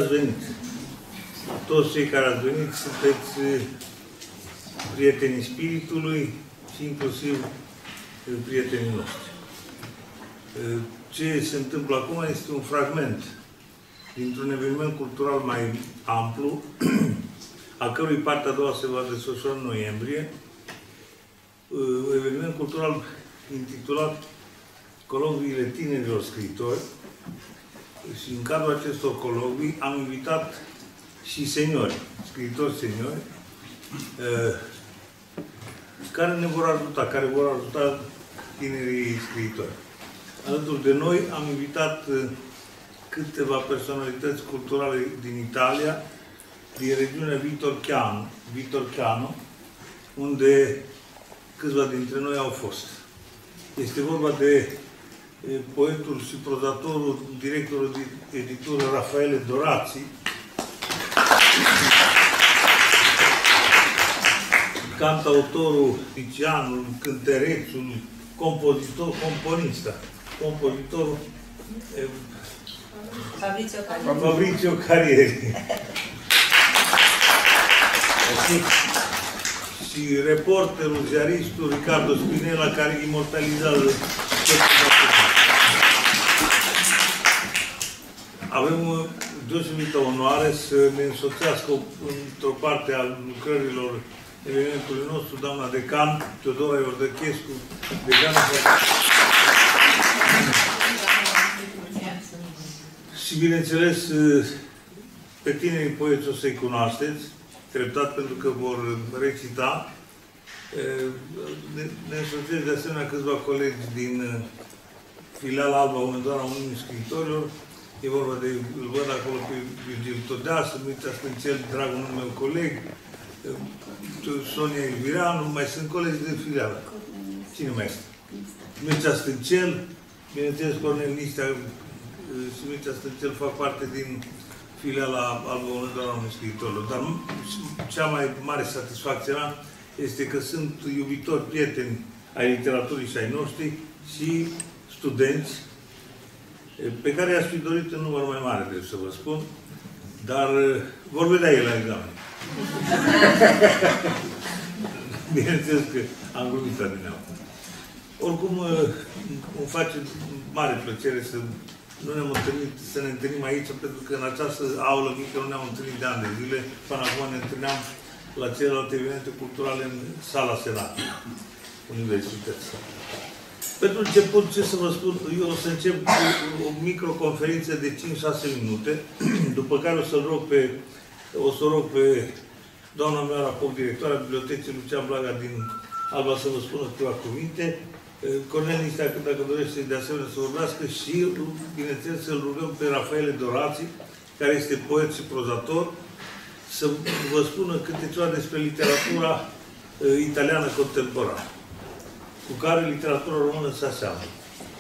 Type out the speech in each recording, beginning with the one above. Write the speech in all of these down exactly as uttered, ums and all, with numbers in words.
ați venit. Toți cei care ați venit sunteți prietenii Spiritului și inclusiv prietenii noștri. Ce se întâmplă acum este un fragment dintr-un eveniment cultural mai amplu, a cărui partea a doua se va desfășura în noiembrie, un eveniment cultural intitulat Colocviile tinerilor scriitori, și în cadrul acestor colocvii am invitat și seniori, scriitori seniori, care ne vor ajuta, care vor ajuta tinerii scriitori. Alături de noi am invitat câteva personalități culturale din Italia, din regiunea Vitorchiano, Vitorchiano, unde câțiva dintre noi au fost. Este vorba de poetul și prozatorul, directorul de editură Rafaele Dorații, cantautorul, picianul, cântărețul, compozitor, componista, compozitorul Fabrizio Carrieri. Fabrizio Carrieri. Și reporterul, ziaristul Riccardo Spinella, care imortalizează. Avem deosebită onoare să ne însoțească într-o parte a lucrărilor evenimentului nostru, doamna decan Teodora Iordăchescu, decană. Și, bineînțeles, pe tinerii poeți o să-i cunoașteți, treptat, pentru că vor recita. Ne însoțesc de asemenea câțiva colegi din filiala Alba Hunedoara a Uniunii Scriitorilor. E vorba de, îl văd acolo pe Virgil Todeasă, Mircea Stâncel, dragul meu coleg, Sonia Elvireanu, mai sunt colegi de filială. Cine mai este? Mircea Stâncel, bineînțeles, Cornel Nistea și Mircea Stâncel fac parte din filiala Alba Hunedoara a Uniunii Scriitorilor. Dar cea mai mare satisfacție este că sunt iubitori, prieteni ai literaturii și ai noștri și studenți pe care i-aș fi dorit în număr mai mare, trebuie să vă spun, dar vor vedea ei la examen. Bineînțeles că am glumit adineauri. Oricum, îmi face mare plăcere să nu ne-am întâlnit, să ne întâlnim aici, pentru că în această aulă mică nu ne-am întâlnit de ani de zile. Până acum ne întâlneam la celelalte evenimente culturale în sala Senatului Universității. Pentru început, ce să vă spun, eu o să încep cu o microconferință de cinci șase minute, după care o să-l rog pe, o să rog pe doamna mea Rapop, directoarea Bibliotecii Lucian Blaga din Alba, să vă spună câteva cuvinte. Cornel Nistea, dacă dorește de asemenea să vorbească, și, bineînțeles, să-l rugăm pe Rafaele Dorații, care este poet și prozator, să vă spună câte ceva despre literatura italiană contemporană, cu care literatura română se aseamănă.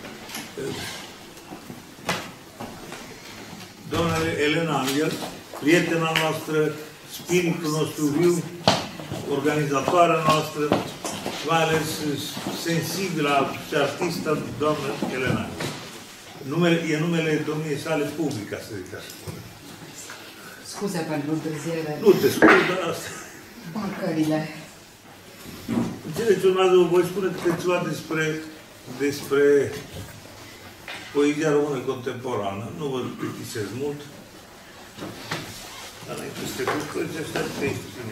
Doamna Elena Angel, prietena noastră, spiritul nostru viu, organizatoarea noastră, mai ales sensibilă și artistă, doamna Elena Angel. Numele, e numele domniei sale public, ca să zic așa. Scuze pentru întârziere. Nu te scuze, dar asta. Bancările. Înțelegeți, urmează, vă voi spune câte ceva despre, despre poezia română contemporană. Nu vă plictisesc mult. Dar înainte să te bucăți, ăștia trăiești bine.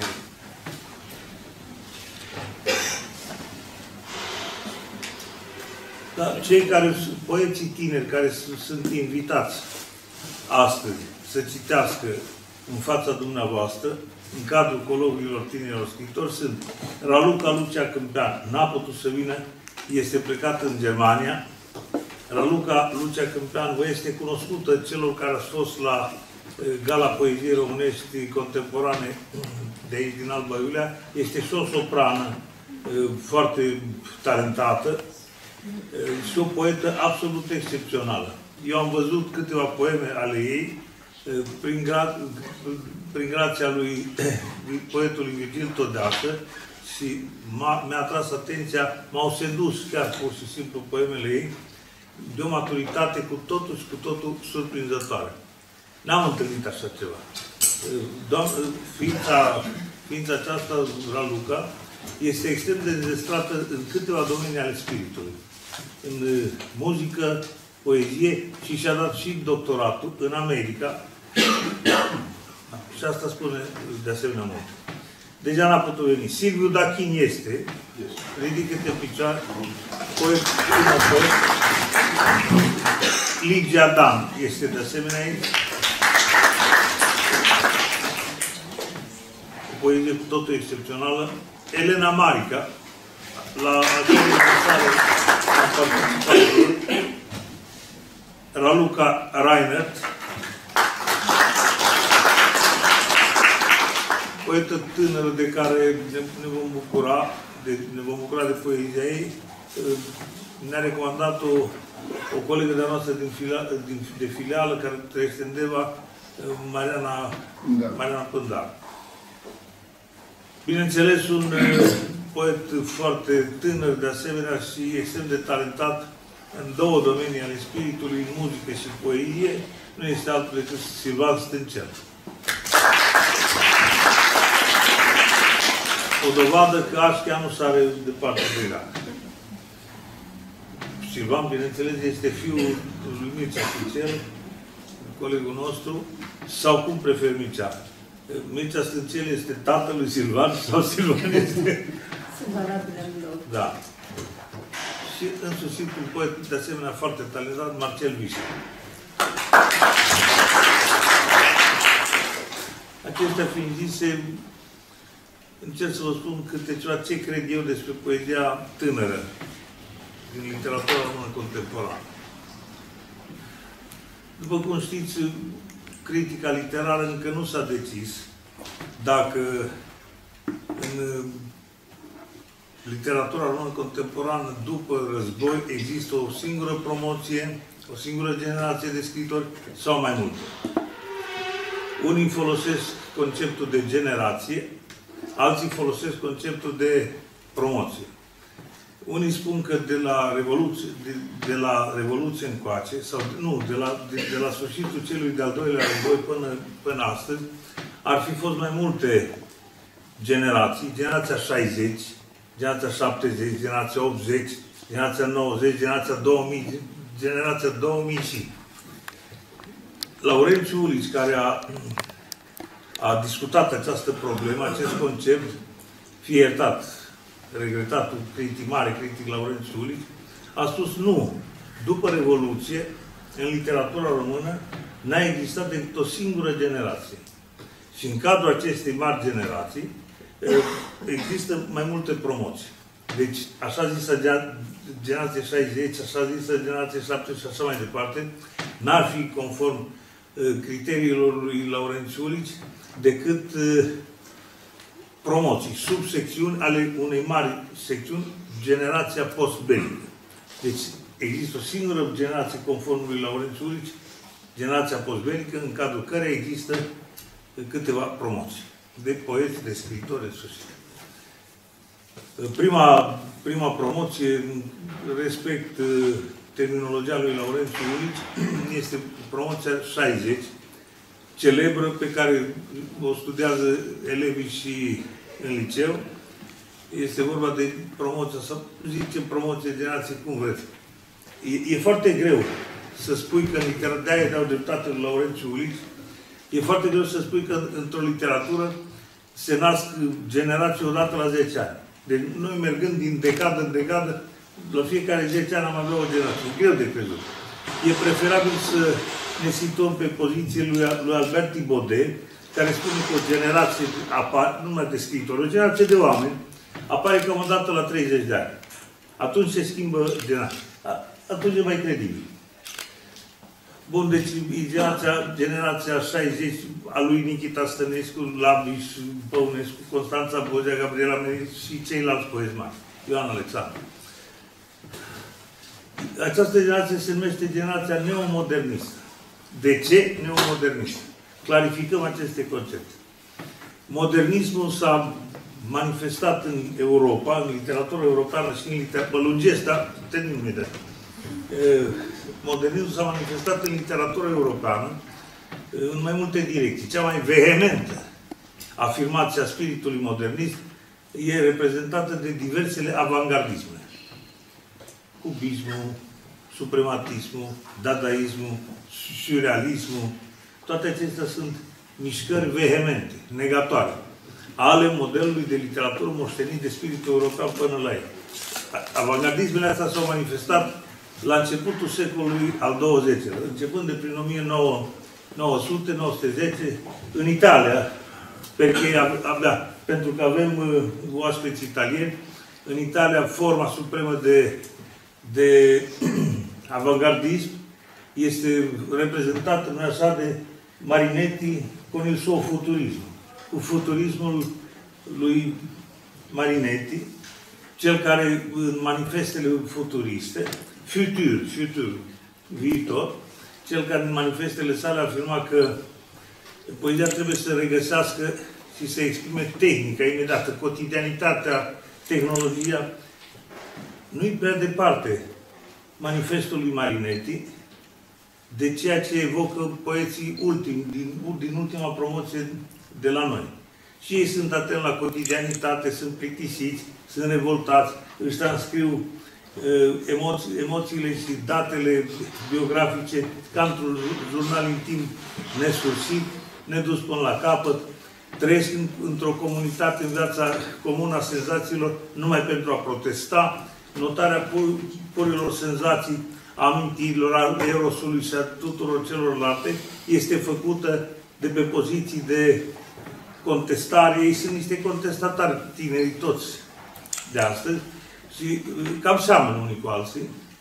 Dar cei care, poeții tineri care sunt invitați astăzi să citească în fața dumneavoastră, în cadrul colocviilor tinerilor scriitori, sunt Raluca Lucia Câmpean. N-a putut să vină, este plecat în Germania. Raluca Lucia Câmpean vă este cunoscută celor care ați fost la Gala Poeziei Românești Contemporane de aici, din Alba Iulia. Este și o soprană foarte talentată și o poetă absolut excepțională. Eu am văzut câteva poeme ale ei prin, gra prin grația lui poetului Virgil Todeasă și mi-a atras atenția, m-au sedus chiar pur și simplu poemele ei, de o maturitate cu totul și cu totul surprinzătoare. N-am întâlnit așa ceva. Doamne, ființa, ființa aceasta, Raluca, este extrem de dezestrată în câteva domenii ale spiritului. În muzică, poezie și și-a dat și doctoratul în America. Și asta spune de asemenea mult. Deja n-a putut veni. Silviu Dachin este. Ridică-te în picioare. Poet, prima poet. Ligia Dan este de asemenea aici. O poezie cu totul excepțională. Elena Marica. La acele aniversare a participat Raluca Reinert. Poetă tânără de care ne vom bucura, de, ne vom bucura de poezia ei. Ne-a recomandat o, o colegă de-a noastră din, filia, din, de filială, care trăiește în Deva, Mariana, da. Mariana Pândar. Bineînțeles, un poet foarte tânăr, de asemenea, și extrem de talentat în două domenii ale spiritului, în muzică și poezie, nu este altul decât Silvan Stâncel. O dovadă că Așchea nu sare departe de Irak. Silvan, bineînțeles, este fiul lui Mircea Stâncel, colegul nostru, sau cum prefer Mircea? Mircea Stâncel este tatăl lui Silvan sau Silvan este... Da. Și însușit un poet, de asemenea, foarte talentat, Marcel Vișe. Acestea fiind zise, încerc să vă spun câte ceva ce cred eu despre poezia tânără din literatura română contemporană. După cum știți, critica literară încă nu s-a decis dacă în literatura română contemporană, după război, există o singură promoție, o singură generație de scriitori sau mai multe. Unii folosesc conceptul de generație, alții folosesc conceptul de promoție. Unii spun că de la Revoluție, de, de la Revoluție încoace, sau nu, de la, de, de la sfârșitul celui de-al doilea război până, până astăzi, ar fi fost mai multe generații, generația șaizeci, generația șaptezeci, generația optzeci, generația nouăzeci, generația două mii, generația două mii și. Laurențiu Ulici, care a, a discutat această problemă, acest concept, fie iertat, regretatul critic, mare critic Laurențiu Ulici, a spus nu. După Revoluție, în literatura română, n-a existat decât o singură generație. Și în cadrul acestei mari generații, există mai multe promoții. Deci, așa zisă generație șaizeci, așa zisă generație șaptezeci și așa mai departe, n-ar fi conform criteriilor lui Laurențiu Ulici decât promoții, subsecțiuni ale unei mari secțiuni, generația postbelică. Deci, există o singură generație conform lui Laurențiu Ulici, generația postbelică, în cadrul căreia există câteva promoții de poeți, de scriitori, de sfârșit. Prima, prima promoție, respect terminologia lui Laurențiu Ulici, este promoția șaizeci, celebră, pe care o studiază elevii și în liceu. Este vorba de promoția, sau zicem promoție generație, cum vreți. E, e foarte greu să spui că în literatură, de-aia dau dreptate lui Laurențiu Ulici, e foarte greu să spui că într-o literatură se nasc generații odată la zece ani. Deci noi mergând din decadă în decadă, la fiecare zece ani am avea o generație. E greu de crezut. E preferabil să ne situăm pe poziție lui, lui Albert Baudet, care spune că o generație apare, nu numai de scriitori, o generație de oameni, apare cam o dată la treizeci de ani. Atunci se schimbă generația. Atunci e mai credibil. Bun, deci generația, generația șaizeci a lui Nichita Stănescu, Labiș, Păunescu, Constanța Bozea, Gabriela Meri și ceilalți poezi mari. Ioan Alexandru. Această generație se numește generația neomodernistă. De ce neomodernistă? Clarificăm aceste concepte. Modernismul s-a manifestat în Europa, în literatura europeană și în literatura... Lungesc, dar termin imediat. Modernismul s-a manifestat în literatura europeană în mai multe direcții. Cea mai vehementă afirmație a spiritului modernist e reprezentată de diversele avangardisme. Cubismul, suprematismul, dadaismul, surrealismul, toate acestea sunt mișcări vehemente, negatoare, ale modelului de literatură moștenit de spiritul european până la ei. Avangardismele astea s-au manifestat la începutul secolului al douăzecilea, începând de prin o mie nouă sute - nouă sute zece, în Italia, perché abia, pentru că avem uh, oaspeți italieni, în Italia forma supremă de, de avangardism este reprezentată, nu așa, de Marinetti con il suo futurismo. Cu futurismul lui Marinetti, cel care în manifestele futuriste, futur, futur, viitor, cel care în manifestele sale afirma că poezia trebuie să regăsească și să exprime tehnica imediată, cotidianitatea, tehnologia. Nu-i prea departe manifestul lui Marinetti de ceea ce evocă poeții ultimi, din, din ultima promoție de la noi. Și ei sunt atenți la cotidianitate, sunt plictisiți, sunt revoltați, își transcriu uh, emoții, emoțiile și datele biografice ca într-un jurnal intim nesfârșit, nedus până la capăt, trăiesc în, într-o comunitate, în viața comună a senzațiilor, numai pentru a protesta, notarea pur, purilor senzații, amintirilor, a erosului și a tuturor celorlalte, este făcută de pe poziții de contestare. Ei sunt niște contestatari tineri toți de astăzi și cam seamănă unii cu alții.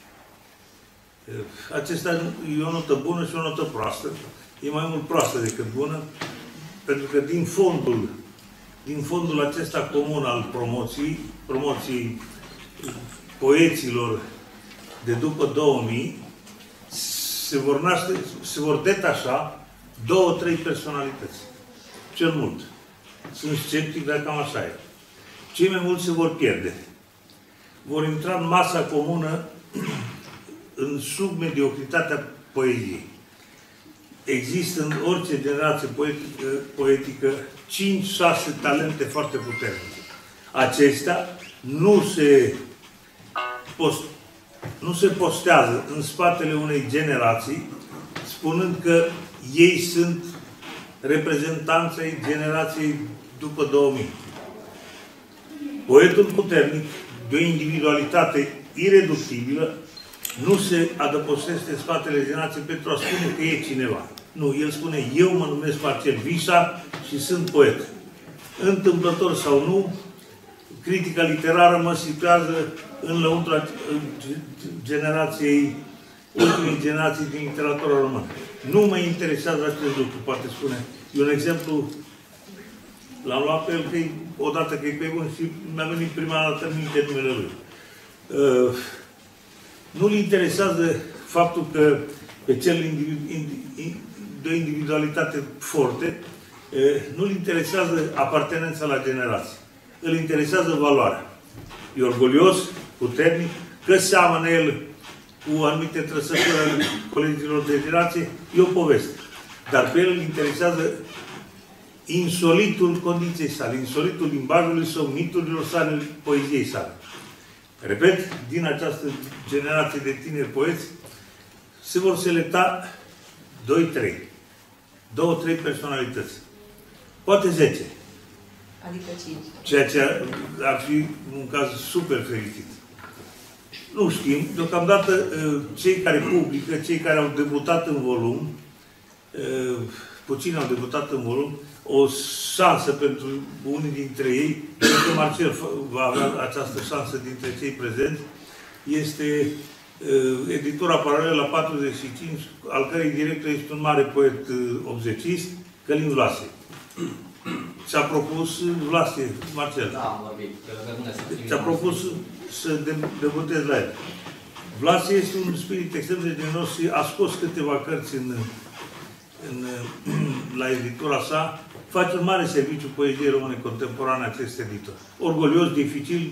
Acesta e o notă bună și o notă proastă. E mai mult proastă decât bună, pentru că din fondul, din fondul acesta comun al promoției, promoției poeților de după două mii, se vor naște, se vor detașa două, trei personalități. Cel mult. Sunt sceptic, dar cam așa e. Cei mai mulți se vor pierde. Vor intra în masa comună în submediocritatea poeziei. Există în orice generație poetică, poetică cinci șase talente foarte puternice. Acestea nu se, post, nu se postează în spatele unei generații, spunând că ei sunt reprezentanții generației după două mii. Poetul puternic, de o individualitate ireductibilă, nu se adăpostește în spatele generației pentru a spune că e cineva. Nu, el spune, eu mă numesc Marcel Visa și sunt poet. Întâmplător sau nu, critica literară mă situează în lăuntra generației, ultimei generații din literatura română. Nu mă interesează acest lucru, poate spune. E un exemplu, l-am luat pe el că odată că e pe bun și mi-a venit prima dată în minte numele lui. Uh, Nu-l interesează faptul că pe cel de o individualitate forte, nu-l interesează apartenența la generație. Îl interesează valoarea. E orgolios, puternic, că seamănă el cu anumite trăsături ale colegilor de generație, e o poveste. Dar pe el îl interesează insolitul condiției sale, insolitul limbajului său, miturilor sale, poeziei sale. Repet, din această generație de tineri poeți se vor selecta doi trei. două trei personalități. Poate zece. Adică cinci. Ceea ce ar fi un caz super fericit. Nu știm. Deocamdată, cei care publică, cei care au debutat în volum, puțini au debutat în volum, o șansă pentru unii dintre ei, pentru că Marcel va avea această șansă dintre cei prezenți, este uh, editura paralelă la patruzeci și cinci, al cărei director este un mare poet uh, obzecist, Călin Vlase. Și-a propus Vlase, Marcel. Da, am vorbit. Și-a propus să debutez la el. Vlase este un spirit extrem de generos și a scos câteva cărți în, în, la editura sa. Face un mare serviciu poeziei române contemporane acest editor. Orgolios, dificil,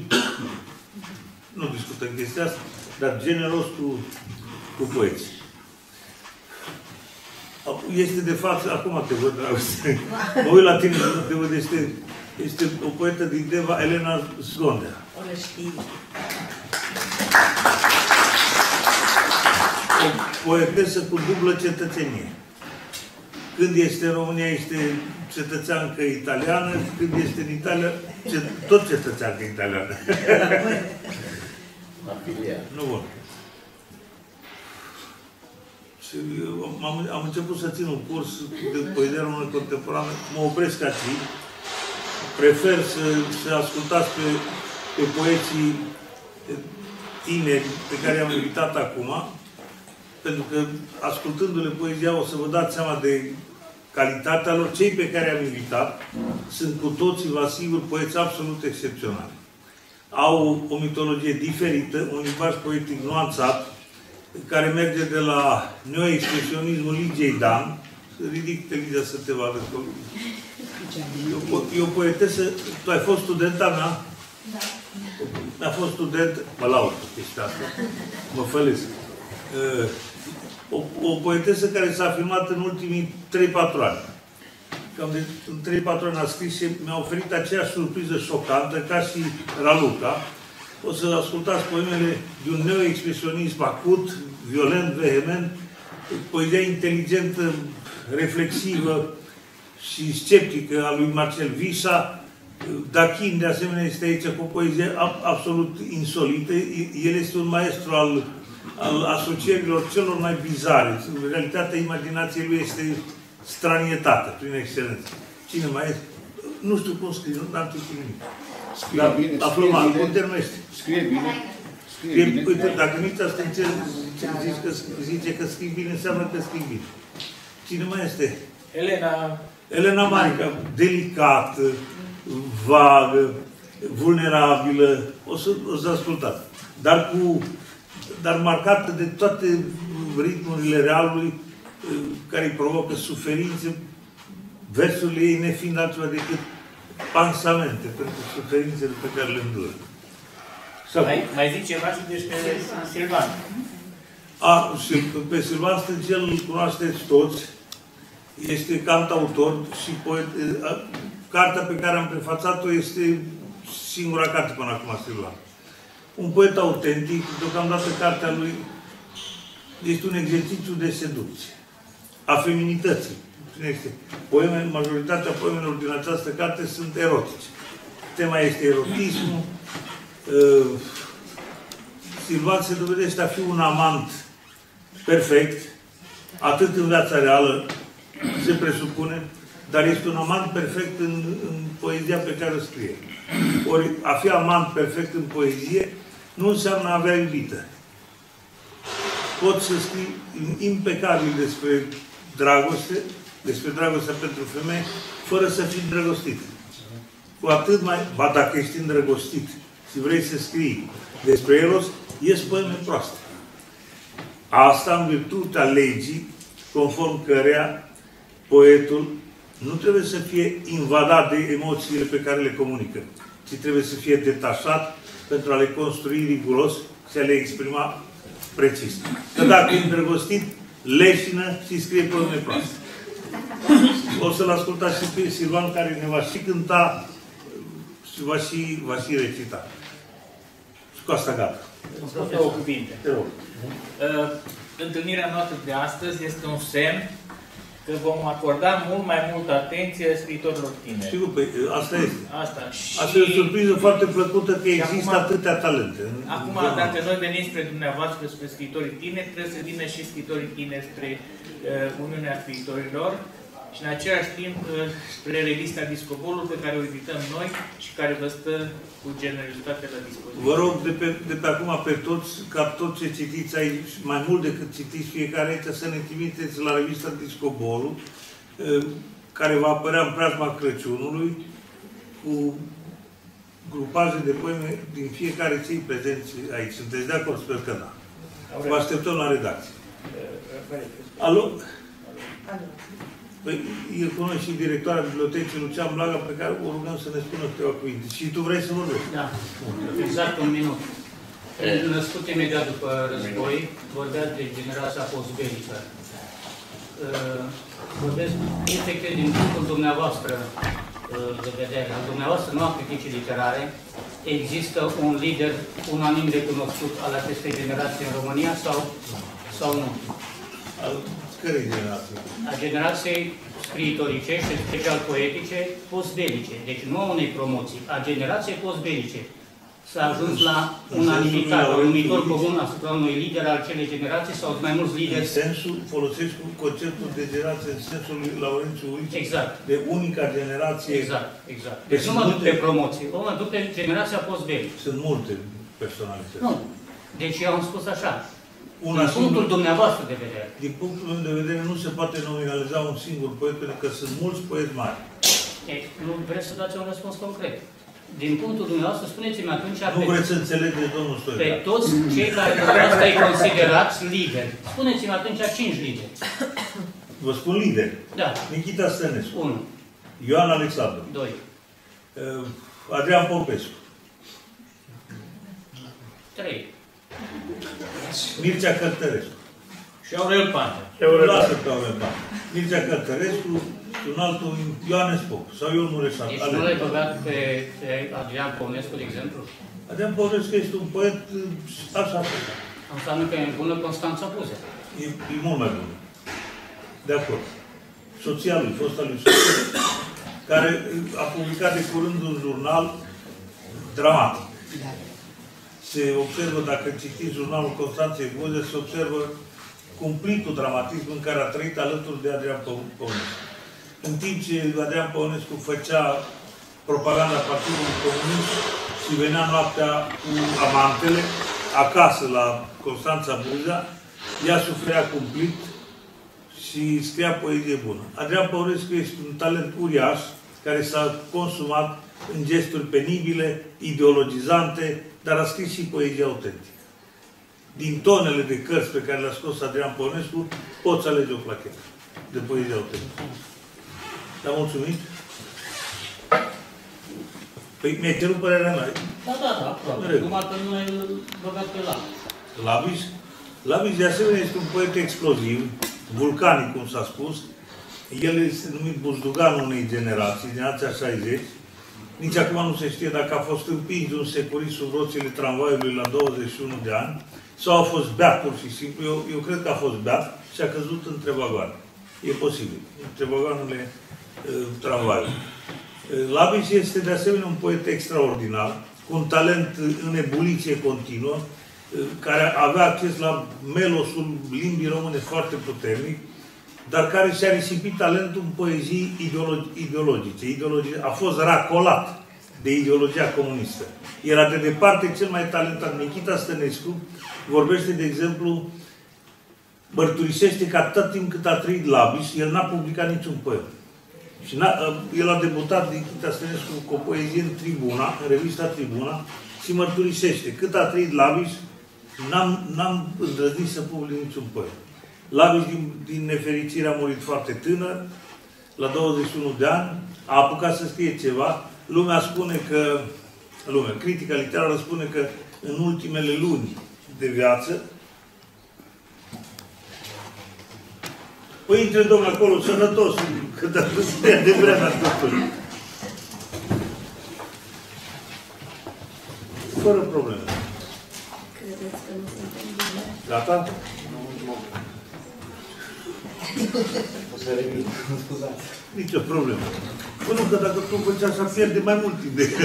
nu discutăm chestia asta, dar generos cu, cu poeții. este de față, acum te văd, Dragoste. Mă uit la tine, nu te văd, este, este o poetă din Deva, Elena Zgondea. O le știi. O poetesă cu dublă cetățenie. Când este în România, este cetățeancă italiană, când este în Italia, tot cetățeancă italiană. Nu bun. Și am, am început să țin un curs de poezie română contemporană. Mă opresc aici. Prefer să, să ascultați pe, pe poeții tineri pe care i-am invitat acum, pentru că ascultându-le poezia o să vă dați seama de calitatea lor. Cei pe care i-am invitat sunt cu toții, vă asigur, poeți absolut excepționali. Au o mitologie diferită, un limbaj poetic nuanțat, care merge de la neo-expresionismul Ligiei Dan. Ridic-te, Ligia, să te vadă. E o poetesă. Tu ai fost studenta mea? Da. A fost student, mă laud pe chestia asta. Mă fălesc. O, o poetesă care s-a filmat în ultimii trei patru ani. Cam de în trei patru ani a scris și mi-a oferit aceeași surpriză șocantă ca și Raluca. O să ascultați poemele de un neo-expresionism acut, violent, vehement, poezia inteligentă, reflexivă și sceptică a lui Marcel Visa. Dachin, de asemenea, este aici cu o poezie absolut insolită. El este un maestru al, al asocierilor celor mai bizare. Realitatea imaginației lui este stranietate, prin excelență. Cine mai este? Nu știu cum scrie, nu am citit nimic. Scrie Dar, bine, la scrie plumal, bine. cum te numești? Scrie bine. Scrie Scrie, bine. uite, dacă nici asta înțeleg, zici că, zice că scrii bine, înseamnă că scrii bine. Cine mai este? Elena... Elena Marica, delicată, vagă, vulnerabilă, o să, o să ascultați. Dar cu, dar marcată de toate ritmurile realului care îi provocă suferințe, versurile ei nefiind altceva decât pansamente pentru suferințele pe care le îndură. Mai, mai zic ceva și despre Silvan. A, și pe Silvan Stâncel îl cunoașteți toți. Este cantautor și poet. A, cartea pe care am prefațat-o este singura carte până acum, Silvan. Un poet autentic, deocamdată cartea lui este un exercițiu de seducție. A feminității. Poeme, majoritatea poemelor din această carte sunt erotice. Tema este erotismul. Uh, Silvan se dovedește a fi un amant perfect, atât în viața reală, se presupune, dar este un amant perfect în, în poezia pe care o scrie. Ori a fi amant perfect în poezie nu înseamnă a avea iubită. Poți să scrii impecabil despre dragoste, despre dragostea pentru femeie, fără să fii îndrăgostit. Cu atât mai... Ba, dacă ești îndrăgostit și vrei să scrii despre Eros, ies poeme proaste. Asta în virtutea legii, conform căreia poetul nu trebuie să fie invadat de emoțiile pe care le comunică, ci trebuie să fie detașat pentru a le construi riguros și a le exprima precis. Că dacă e îndrăgostit, leșină și scrie poeme proaste. O să-l ascultați și pe Silvan, care ne va și cânta și va și, va și recita. Și cu asta gata. Două cuvinte. Te rog. Uh, întâlnirea noastră de astăzi este un semn că vom acorda mult mai multă atenție scriitorilor tineri. Sigur, păi, asta este. Asta. Și... Asta e o surpriză foarte plăcută că și există acum, atâtea talente. Acum, dacă noi venim spre dumneavoastră, spre scriitorii tineri, trebuie să vină și scriitorii tineri spre uh, Uniunea Scriitorilor și în același timp uh, spre revista Discobolul, pe care o edităm noi și care vă stă cu generozitate la dispoziție. Vă rog de pe, de pe acum pe toți, ca tot ce citiți aici, mai mult decât citiți fiecare aici, să ne trimiteți la revista Discobolul, care va apărea în preajma Crăciunului, cu grupaje de poeme din fiecare cei prezenți aici. Sunteți de acord? Sper că da. Vă așteptăm la redacție. Alo? Păi, e cu noi și directoarea bibliotecii Lucian Blaga, pe care o rugăm să ne spună câteva cuvinte. Și tu vrei să vorbești? Da. Exact un minut. Născut imediat după război, vorbea de generația postbelică. vorbesc efectiv din punctul dumneavoastră de vedere, al dumneavoastră, nu a criticii literare. Există un lider unanim recunoscut al acestei generații în România sau, sau nu? Al cărei generații? A generației scriitorice și special poetice post-belice. Deci nu a unei promoții, a generației post-belice. S-a ajuns la unanimitate, un numitor comun asupra unui lider al acelei generații sau mai mulți lideri. În sensul, folosesc conceptul de generație în sensul lui Laurențiu Ulici, exact. De unica generație. Exact, exact. Deci, deci nu mă duc pe promoții, o mă duc pe generația post-belică. Sunt multe personalități. Nu. Deci eu am spus așa. Una din punctul dumneavoastră de vedere. Din punctul meu de vedere nu se poate nominaliza un singur poet, pentru că sunt mulți poeti mari. E, nu vreți să dați un răspuns concret. Din punctul dumneavoastră, spuneți-mi atunci... Nu pe, vreți să înțelegeți, domnul Stoica. Pe toți cei care dumneavoastră îi considerați lideri. Spuneți-mi atunci cinci lideri. Vă spun lideri. Da. Nikita Stănescu. unu. Ioan Alexandru. doi. Adrian Popescu. trei. Mircea Cărtărescu. Și Aurel Pantea. Lasă pe Aurel Pantea. Mircea Cărtărescu, un altul Ioanes Pop sau Ion Mureșan. Deci nu l-ai băgat pe, pe Adrian Păunescu, de exemplu? Adrian Păunescu este un poet așa. Înseamnă că e în bună Constanța Buzea. E, e mult mai bun. De acord. Soția lui, fosta lui soție, care a publicat de curând un jurnal dramatic. Se observă, dacă citiți jurnalul Constanței Buzea, se observă cumplitul dramatism în care a trăit alături de Adrian Păunescu. În timp ce Adrian Păunescu făcea propaganda Partidului Comunist și venea noaptea cu amantele acasă la Constanța Buzea, ea suferea cumplit și scria poezie bună. Adrian Păunescu este un talent uriaș care s-a consumat în gesturi penibile, ideologizante, dar a scris și poezie autentică. Din tonele de cărți pe care le-a scos Adrian Păunescu, poți alege o plachetă de poezie autentică. Te-am mulțumit? Păi mi-ai cerut părerea mea. Da, da, da, aproape. Numai că nu ai băgat pe la. Labis? Labis, de asemenea, este un poet exploziv, vulcanic, cum s-a spus. El este numit buzduganul unei generații, generația șaizeci. Nici acum nu se știe dacă a fost împins de un securist sub roțile tramvaiului la douăzeci și unu de ani sau a fost beat, pur și simplu. Eu, eu cred că a fost beat și a căzut între vagoane. E posibil. Între vagoanele uh, tramvaiului. Uh, Labis este de asemenea un poet extraordinar, cu un talent în ebuliție continuă, uh, care avea acces la melosul limbii române foarte puternic, dar care și-a risipit talentul în poezii ideologice. Ideologice. A fost racolat de ideologia comunistă. Era de departe cel mai talentat. Nikita Stănescu vorbește, de exemplu, mărturisește că atât timp cât a trăit Labis, el n-a publicat niciun poem. Și el a debutat, Nikita Stănescu, cu o poezie în Tribuna, în revista Tribuna, și mărturisește. Cât a trăit Labis, n-am îndrăznit să public niciun poem. Labis, din, din nefericire, a murit foarte tânăr, la douăzeci și unu de ani, a apucat să scrie ceva. Lumea spune că, lumea, critica literară spune că în ultimele luni de viață, păi intre, domnule, acolo, sănătos, că dacă scrie de vremea totul. Fără probleme. Credeți că nu suntem bine? Gata? O să revin, scuzați. Nici o problemă. Până că dacă tu făcea așa, pierde mai mult timp de...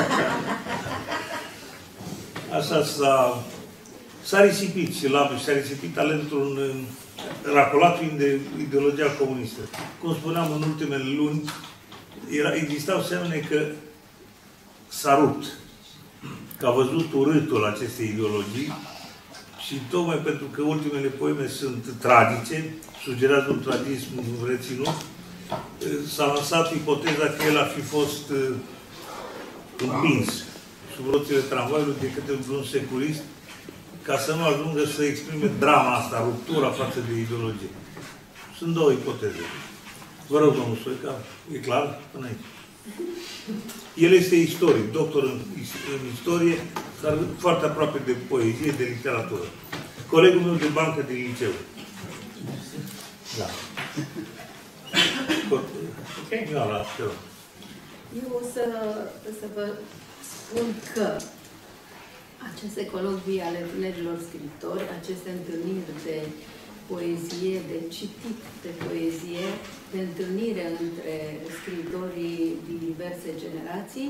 Așa s-a... S-a risipit și Labis, s-a risipit talentul în racolat fiind de ideologia comunistă. Cum spuneam, în ultimele luni, era, existau semne că s-a rupt, că a văzut urâtul acestei ideologii și tocmai pentru că ultimele poeme sunt tragice, sugerează un tragism reținut, s-a lansat ipoteza că el ar fi fost uh, împins sub roțile tramvaiului de către un securist ca să nu ajungă să exprime drama asta, ruptura față de ideologie. Sunt două ipoteze. Vă rog, domnul Stoica, e clar până aici. El este istoric, doctor în, în istorie, dar foarte aproape de poezie, de literatură. Colegul meu de bancă de liceu. Da. Ok, da, la fel. Eu o să, să vă spun că aceste colocvii ale tinerilor scriitori, aceste întâlniri de poezie, de citit de poezie, de întâlnire între scriitorii din diverse generații,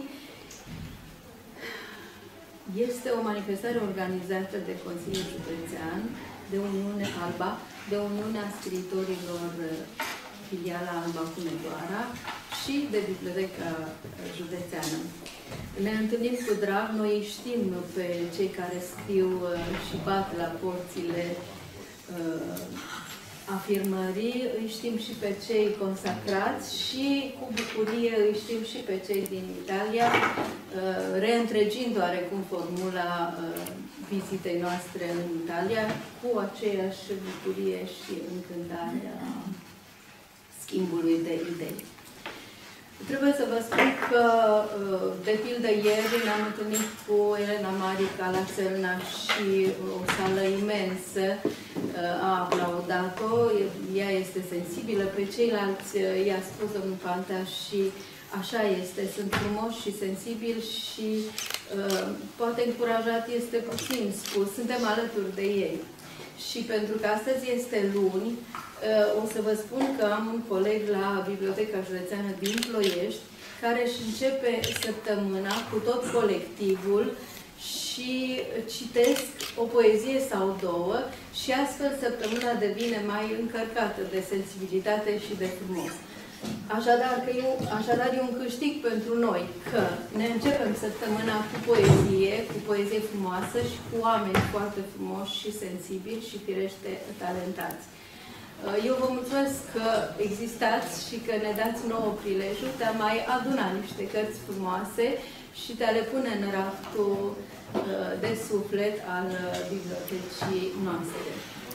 este o manifestare organizată de Consiliul Județean, de Uniune Alba, de Uniunea Scriitorilor Filiala Alba Hunedoara și de Biblioteca Județeană. Ne întâlnim cu drag, noi știm pe cei care scriu și bat la porțile uh, afirmării, îi știm și pe cei consacrați și cu bucurie îi știm și pe cei din Italia, uh, reîntregind oarecum formula uh, vizitei noastre în Italia, cu aceeași bucurie și încântare a schimbului de idei. Trebuie să vă spun că, de pildă, ieri ne-am întâlnit cu Elena Marica la Țelna și o sală imensă a aplaudat-o. Ea este sensibilă, pe ceilalți i-a spus domnul Pantea și așa este, sunt frumoși și sensibili și poate încurajat este puțin spus, suntem alături de ei. Și pentru că astăzi este luni, o să vă spun că am un coleg la Biblioteca Județeană din Ploiești, care își începe săptămâna cu tot colectivul și citesc o poezie sau două și astfel săptămâna devine mai încărcată de sensibilitate și de frumos. Așadar, că eu, așadar e un câștig pentru noi că ne începem săptămâna cu poezie, cu poezie frumoasă și cu oameni foarte frumoși și sensibili și firește talentați. Eu vă mulțumesc că existați și că ne dați nouă prilejul de a mai aduna niște cărți frumoase și de a le pune în raftul de suflet al bibliotecii noastre.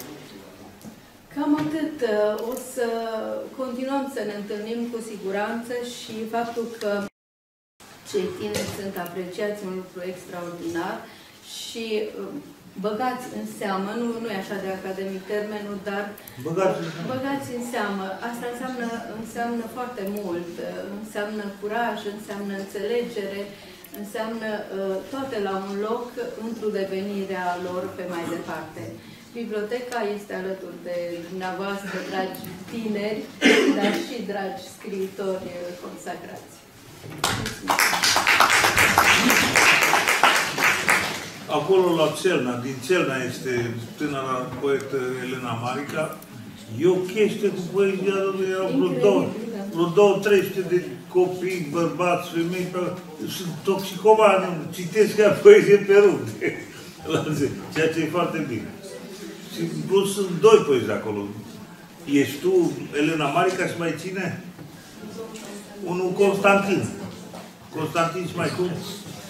Cam atât. O să continuăm să ne întâlnim cu siguranță și faptul că cei tineri sunt apreciați un lucru extraordinar și băgați în seamă, nu, nu e așa de academic termenul, dar Băgați, băgați în seamă. Asta înseamnă, înseamnă foarte mult. Înseamnă curaj, înseamnă înțelegere, înseamnă uh, toate la un loc într-o devenirea lor pe mai departe. Biblioteca este alături de dumneavoastră, dragi tineri, dar și dragi scriitori consacrați. acolo la Țelna, din Țelna este tânăra poetă Elena Marica. E o chestie cu poezia lui, erau vreo două, vreo două, trei sute de copii, bărbați, femei, sunt toxicomani, citesc chiar poezie pe rând, ceea ce e foarte bine. Și în plus sunt doi poezi acolo. Ești tu, Elena Marica, și mai cine? Unul Constantin. Constantin și mai cum?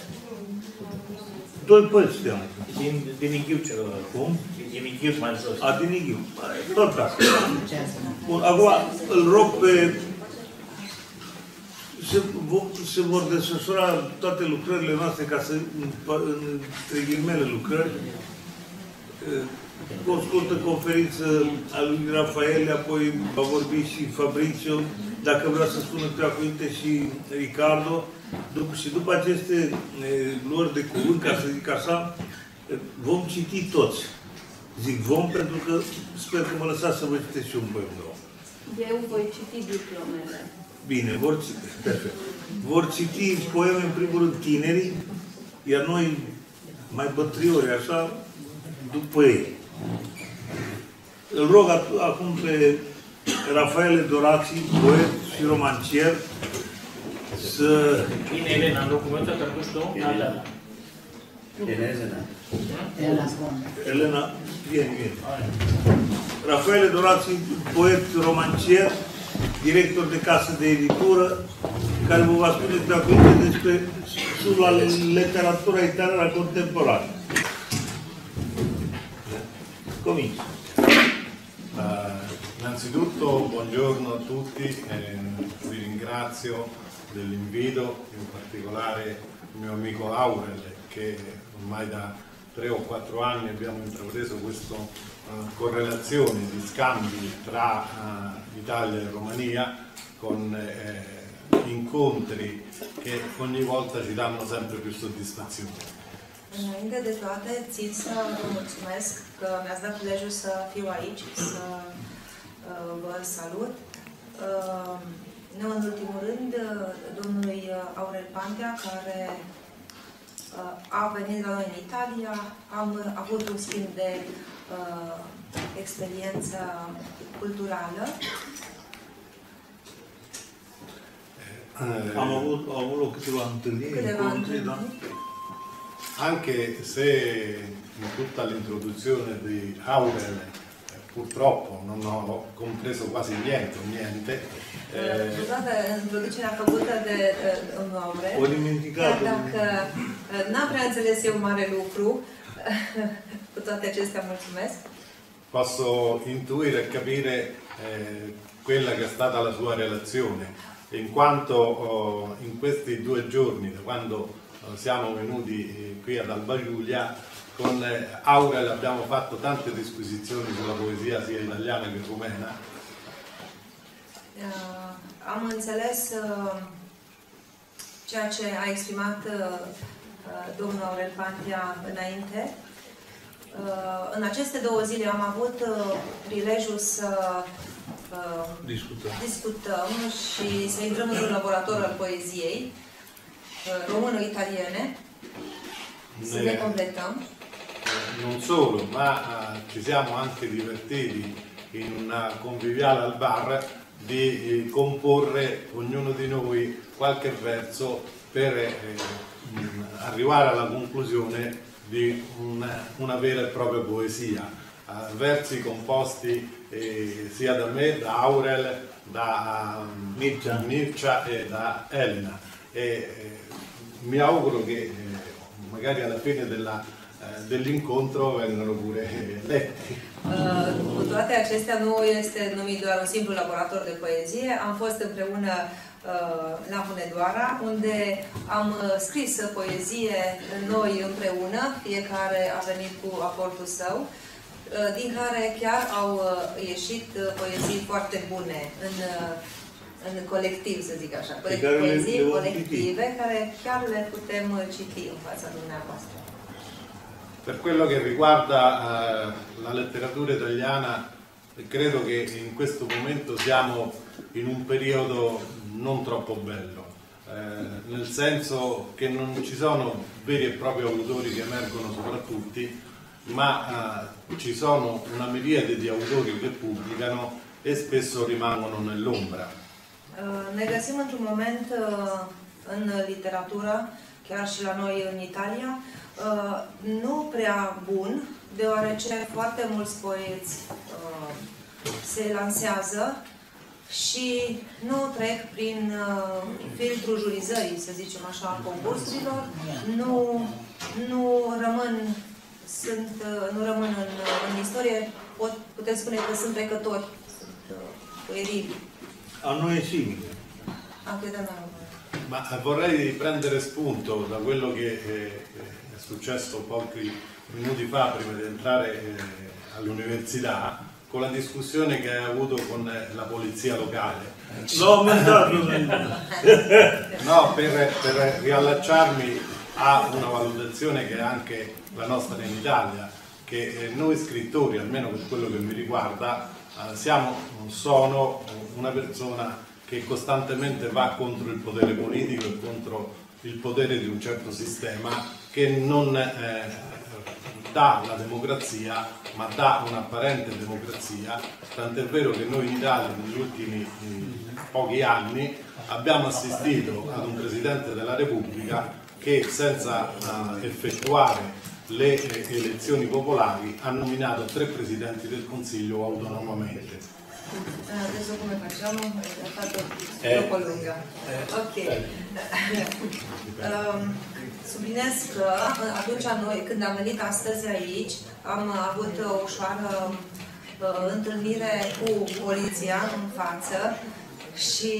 Doi poezi știam. Din, din Ighiu celălalt. Cum? Din Ighiu mai jos. A, din Ighiu. Tot asta. Bun, acum îl rog pe... Se, se vor desfășura toate lucrările noastre, ca să, între ghilimele lucrări, o scurtă conferință a lui Rafael, apoi va vorbi și Fabrizio, dacă vrea să spună câteva cuvinte și Ricardo. Dup și după aceste e, luări de cuvânt, ca să zic așa, vom citi toți. Zic vom, pentru că sper că mă lăsați să vă citesc și un poem. Eu voi citi diplomele. Bine, vor citi, perfect. Vor citi poeme, în primul rând, tinerii, iar noi, mai bătriori, așa, după ei. Îl rog acum pe Rafael Dorații, poet și romancier, să... Bine, Elena, în locul meu, să te-ar tu? Da, da. Elena. Elena, vieni, vieni. Rafael Dorații, poet romancier, director de casă de editură, care vă va spune câteva cuvinte despre la literatura italiană contemporană. Cominci. Uh, innanzitutto buongiorno a tutti, eh, vi ringrazio dell'invito, in particolare il mio amico Aurel, che ormai da tre o quattro anni abbiamo intrapreso questo correlazioni, di scambi tra uh, Italia e Romania, con eh, incontri che ogni volta ci danno sempre più soddisfazione. Înainte de toate, țin să vă mulțumesc că mi-ați dat prilejul să fiu aici, să uh, vă salut. Uh, nu în ultimul rând, domnului Aurel Pantea, care uh, a venit la noi în Italia, am avut un schimb de uh, experiență culturală. Am avut, au avut loc câteva întâlniri, Câteva incontri, da? Anche se in tutta l'introduzione di Aurel purtroppo non ho compreso quasi niente, niente. Cu toată introducerea făcută de domnul Aurel, chiar dacă n-am prea înțeles eu mare lucru, cu toate acestea mulțumesc. Posso intuire e capire eh, quella che è stata la sua relazione, in quanto oh, in questi due giorni, da quando oh, siamo venuti qui ad Alba Giulia, con eh, Aurel abbiamo fatto tante disquisizioni sulla poesia sia italiana che rumena. Uh, am înțeles uh, ceea ce a exprimat uh, domnul Aurel Pantea înainte. Uh, în aceste două zile am avut uh, prilejul să uh, discutăm. discutăm și să intrăm într-un laborator al poeziei uh, româno-italiene, să ne completăm. Non solo, ma uh, ci siamo anche divertiti in una conviviale al bar di eh, comporre ognuno di noi qualche verso per eh, arrivare alla conclusione di una, una vera e propria poesia. Uh, versi composti eh, sia da me, da Aurel, da um, Mircea. Mircea e da Elena. E, eh, mi auguro che eh, magari alla fine della dell'incontro vengano pure letti. Uh, cu toate acestea, nu este numit doar un simplu laborator de poezie. Am fost împreună uh, la Hunedoara, unde am uh, scris poezie noi împreună, fiecare a venit cu aportul său, uh, din care chiar au uh, ieșit uh, poezii foarte bune în, uh, în colectiv, să zic așa. Poezii colective care chiar le putem citi în fața dumneavoastră. Per quello che riguarda eh, la letteratura italiana, credo che in questo momento siamo in un periodo non troppo bello, eh, nel senso che non ci sono veri e propri autori che emergono soprattutto, ma eh, ci sono una miriade di autori che pubblicano e spesso rimangono nell'ombra. Ne găsim într-un moment în literatură, chiar și la noi în Italia, Uh, nu prea bun, deoarece foarte mulți poeți uh, se lansează și nu trec prin uh, filtrul jurizării, să zicem așa, al concursurilor, nu, nu rămân, sunt, uh, nu rămân în, în istorie, pot, putem spune că sunt trecători, sunt uh, poerii. A noi è simile. Anche da noi. Ma vorrei prendere spunto da quello che eh, è successo pochi minuti fa, prima di entrare eh, all'università, con la discussione che hai avuto con la polizia locale. L'ho aumentato! No, per, per riallacciarmi a una valutazione che è anche la nostra in Italia, che eh, noi scrittori, almeno per quello che mi riguarda, eh, siamo, sono una persona che costantemente va contro il potere politico e contro il potere di un certo sistema che non eh, dà la democrazia, ma dà un'apparente democrazia, tant'è vero che noi in Italia negli ultimi eh, pochi anni abbiamo assistito ad un Presidente della Repubblica che senza eh, effettuare le eh, elezioni popolari ha nominato tre Presidenti del Consiglio autonomamente. Adesso come facciamo? È fatto troppo lunga. Ok. Um, subliniez că atunci noi, când am venit astăzi aici, am avut o ușoară uh, întâlnire cu poliția în față și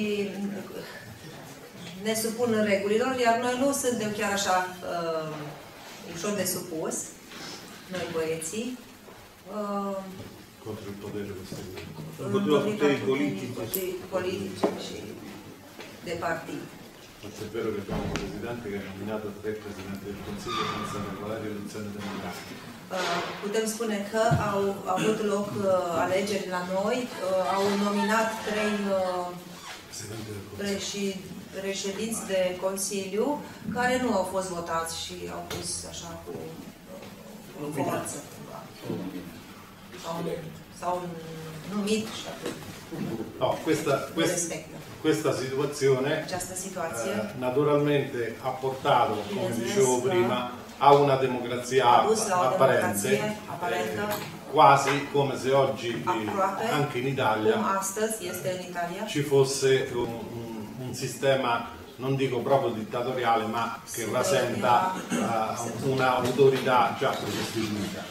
ne supun regulilor, iar noi nu suntem chiar așa uh, ușor de supus, noi poeții. Uh, contro il potere costituito. Împotriva puterii politice. politice și de partid. È vero che abbiamo un presidente che ha nominato tre presidenti del Consiglio senza regolare elezioni democratiche. Putem spune că au avut loc alegeri la noi, au nominat trei președinți de Consiliu care nu au fost votați și au pus așa cu forță. S-au numit și atât. No, questa, questa, questa situazione eh, naturalmente ha portato, come dicevo prima, a una democrazia apparente, eh, quasi come se oggi eh, anche in Italia ci fosse un, un, un sistema, non dico proprio dittatoriale, ma che rasenta uh, un'autorità già precostituita.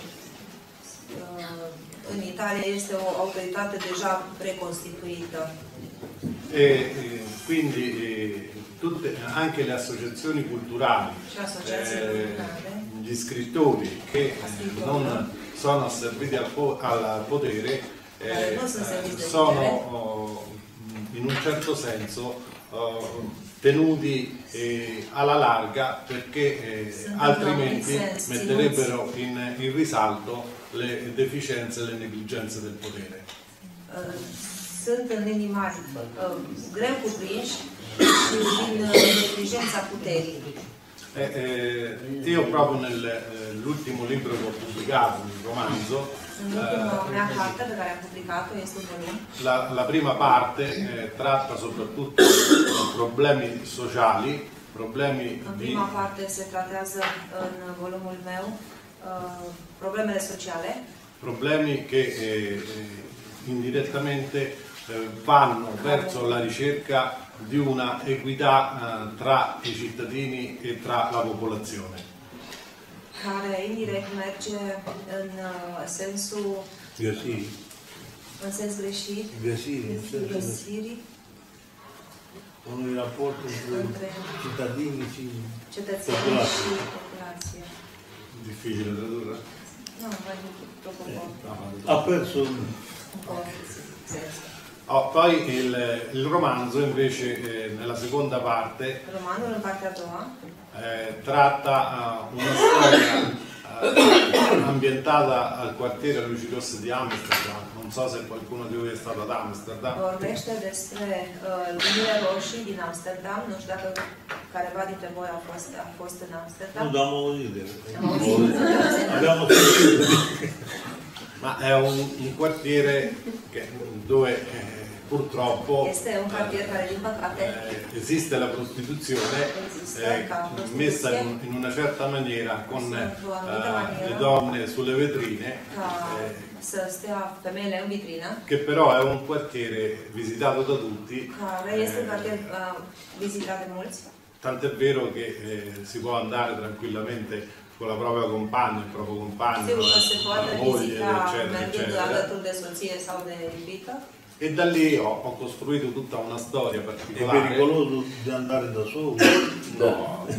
În Italia este o autoritate deja preconstituită. E, e quindi e, tutte, anche le associazioni culturali, eh, gli scrittori che non sono asserviti al, po al potere eh, sono oh, in un certo senso oh, tenuti eh, alla larga perché eh, altrimenti metterebbero in, in risalto le deficienze e le negligenze del potere. Sunt în linii mari greu cuprinși și din neglijența puterii. Eh, eh, io proprio nell'ultimo libro che ho pubblicato, il romanzo, eh, la, la prima parte eh, tratta soprattutto di problemi sociali, problemi în di... prima parte se tratează în volumul meu problemele sociale. Problemi che eh, indirettamente eh, vanno verso la ricerca di una equità eh, tra i cittadini e tra la popolazione. Care indirect merge în sensul găsirii. În sens greșit. Găsirii. Găsirii. Unui raport între cittadini și cetățenii și popolație. Difficile tradurre? No, ma troppo poco. Ha perso un po'. Oh, poi il, il romanzo invece eh, nella seconda parte Romanul în partea a doua eh, tratta uh, una storia uh, ambientata al quartiere Luci Rosse di Amsterdam. Non so se qualcuno di voi è stato ad Amsterdam. Vorbește despre uh, Luminile Roșii din Amsterdam. Nu știu dacă careva dintre voi a fost, a fost în Amsterdam. Nu, dar am auzit de Am auzit. Abbiamo sentito. Ma è un, un quartiere che, dove eh, purtroppo este un quartier care, din păcate, eh, esiste la prostituzione eh, messa in, in una certa maniera con eh, le donne sulle vetrine, eh, să stea femeile în vitrină, che però è un quartiere visitato da tutti, care este un quartier uh, vizitat de mulți. Tant'è vero che eh, si può andare tranquillamente con la propria compagna, il proprio compagno, Sigur că se poate la moglie, vizita eccetera, mergând eccetera. alături de soție sau de iubită. E da lì ho, ho costruito tutta una storia È particolare. pericoloso di andare da solo? No.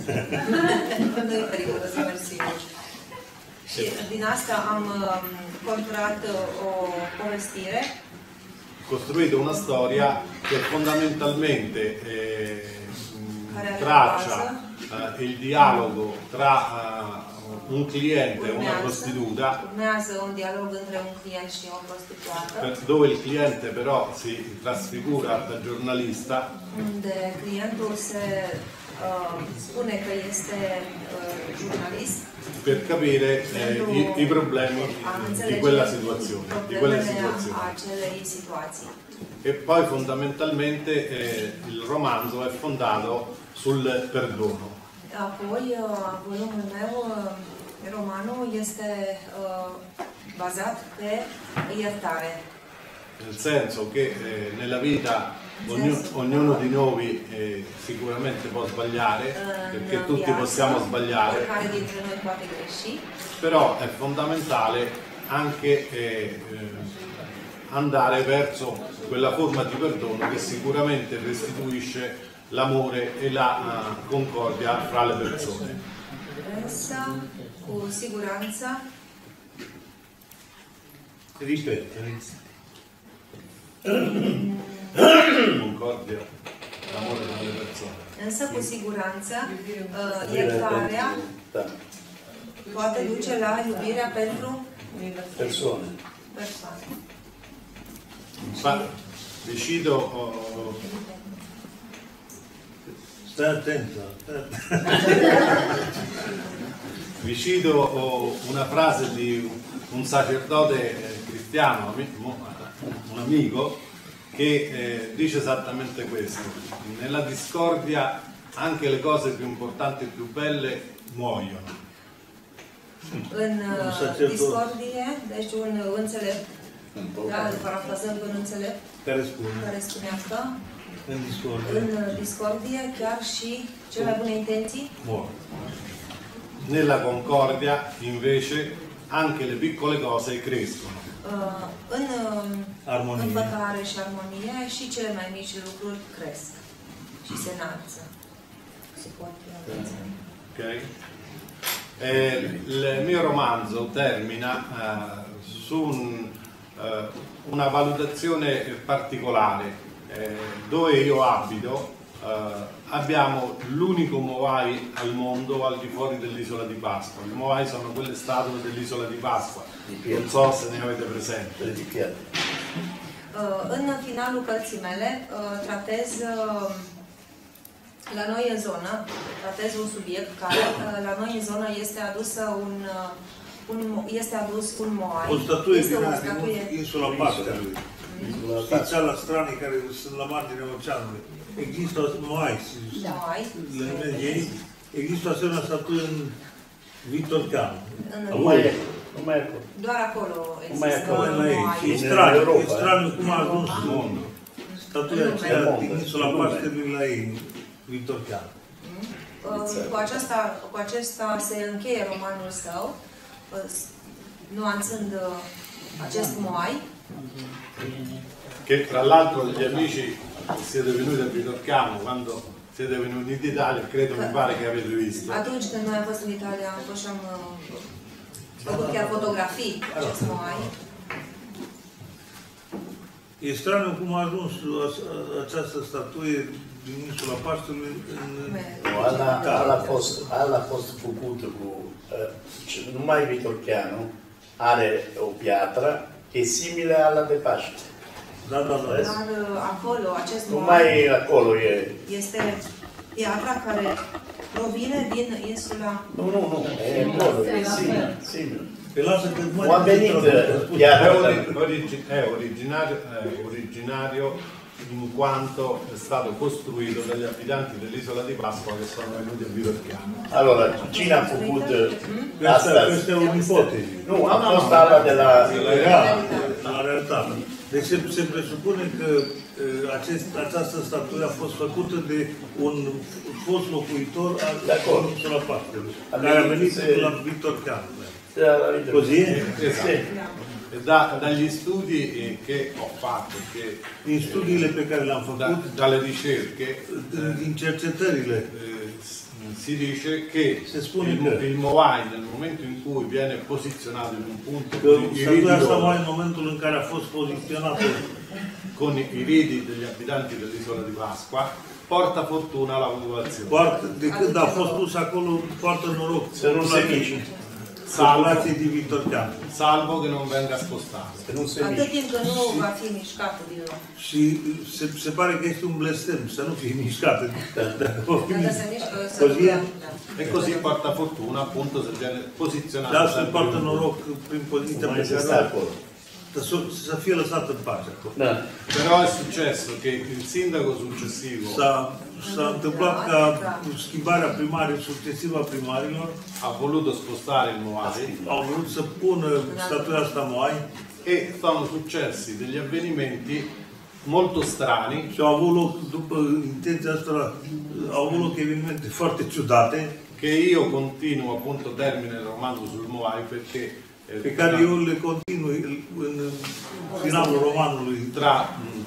Nu e periculos să mergi singur. Și din asta am um, conturat o povestire. Costruito una storia che fondamentalmente eh, traccia eh, il dialogo tra uh, un cliente e una prostituta, Urmează un dialog între un client și o prostituată, dove il cliente però si trasfigura da giornalista, unde clientul se uh, spune că este uh, jurnalist per capire eh, i, i problemi di quella situazione, di quelle situazioni. acelei situații. E poi fondamentalmente eh, il romanzo è fondato sul perdono. Apoi, volumul meu, romanul, este uh, bazat pe iertare. Nel senso che eh, nella vita ognuno, ognuno di noi eh, sicuramente può sbagliare, perché tutti possiamo sbagliare, Oricare dintre noi poate greși, però è fondamentale anche eh, andare verso quella forma di perdono che sicuramente restituisce l'amore e la uh, concordia fra le persone. însă, cu siguranță, Ripet. Concordia, l'amore delle persone. Însă, cu siguranță, uh, iertarea poate duce la iubirea pentru Persoane. persoane. Ma decido, oh, Stai atent. vi cito oh, una frase di un sacerdote eh, cristiano, un amico, che eh, dice esattamente questo: nella discordia anche le cose più importanti e più belle muoiono. În uh, discordie, deci un înțelept, da, îl parafrazăm pe un înțelept, Care spune? care spunea că În discordie. în discordie chiar și cele mai bune intenții Mor. Nella concordia, invece, anche le piccole cose crescono. uh, în uh, Armonie. împăcare și armonie și cele mai mici lucruri cresc și se înalță. Se pot înălța. Okay? Eh, il mio romanzo termina eh, su un, eh, una valutazione particolare. Eh, dove io abito eh, abbiamo l'unico Moai al mondo al di fuori dell'isola di Pasqua. I Moai sono quelle statue dell'isola di Pasqua, non so se ne avete presente. Uh, în finalul cărții mele uh, tratez uh, la noi în zonă, tratez un subiect care uh, la noi în zonă este adusă un, uh, un este adus un moai. O statuie este din o aia, statuie din insula Pascalui. Știți ala stranii care sunt la marginea oceanului. Există o moai. moai. Lângă ei există o asemenea statuie în Victor Can. În, Nu mai e. Nu mai e acolo. doar acolo Nu mai e există acolo. La ei. moai. E În straniu, Europa, e straniu cum a ajuns statuia În aceea lume. din insula În lume. Paștelui la ei, Victor Can. Uh, cu, aceasta, cu acesta se încheie romanul său, uh, nuanțând uh, acest moai. Che tra l'altro gli amici siete venuti a Vitorcano quando siete venuti in Italia, credo mi pare che avete visto. Atunci când noi am fost în Italia, am fost și am uh, făcut chiar fotografii cu acest moai. E straniu cum a ajuns această statuie din insula Paștelui în... No, alla, alla, post, alla post făcută cu... Uh, numai Vitorchianu are o piatră che è simile alla de Paște. Da, da, da. Dar uh, acolo, acest moai Numai acolo e... este piatra care provine din insula... Nu, nu, nu, e acolo, e simile, simile. Pe lasă că mai... Nu a venit È, piatra. ori- origi- è originario, è originario in quanto è stato costruito dagli abitanti dell'isola di Pasqua che sono venuti a Vitorchiano. Allora, cine a făcut uh, asta? Questa è un'ipotesi. Nu, a fost ala de la... Era la realitate. Deci se, se presupune că uh, acest, această statuie a fost făcută de un fost locuitor al D'accordo. insula Paștelui, A care a venit, venit se- la Victor Can. de la- Così? Sì. E da- dagli studi eh, che ho fatto, che, Din studiile pe care le-am da- făcut, dalle ricerche, din- din cercetările, eh, s- si dice che Si spune il, che- il Moai nel momento in cui viene posizionato in un punto că con i riti statuia asta loro, mai în momentul în care a fost poziționată con i i riti degli abitanti dell'isola di Pasqua, porta fortuna alla popolazione. poartă, de când a fost pus acolo, poartă noroc. Să nu se mici. Populației din Victor Can. Salvo che non venga spostato. Să nu se Atât mici. timp că nu va fi mișcată din nou. Și se, se pare că este un blestem, să nu fie mișcată. Dacă va fi Dacă se mișcă, să Così nu è? da. E così porta fortuna appunto se viene posizionato. Da, să sempre poartă in un noroc punto. prin poziția Mai pe se care sta o are. acolo. Să, să fie lăsat în pace acolo. Da. Però è successo che il sindaco successivo S-a, s-a întâmplat ca schimbarea primarii, succesivă a primarilor, ha voluto spostare il Moai au vrut să pună statuia asta Moai e sono successi degli avvenimenti molto strani și au avut loc, după intenția asta, au avut loc evenimente foarte ciudate, che io continuo appunto termine il romanzo sul Moai perché eh, pe care eu le continui în finalul romanului. tra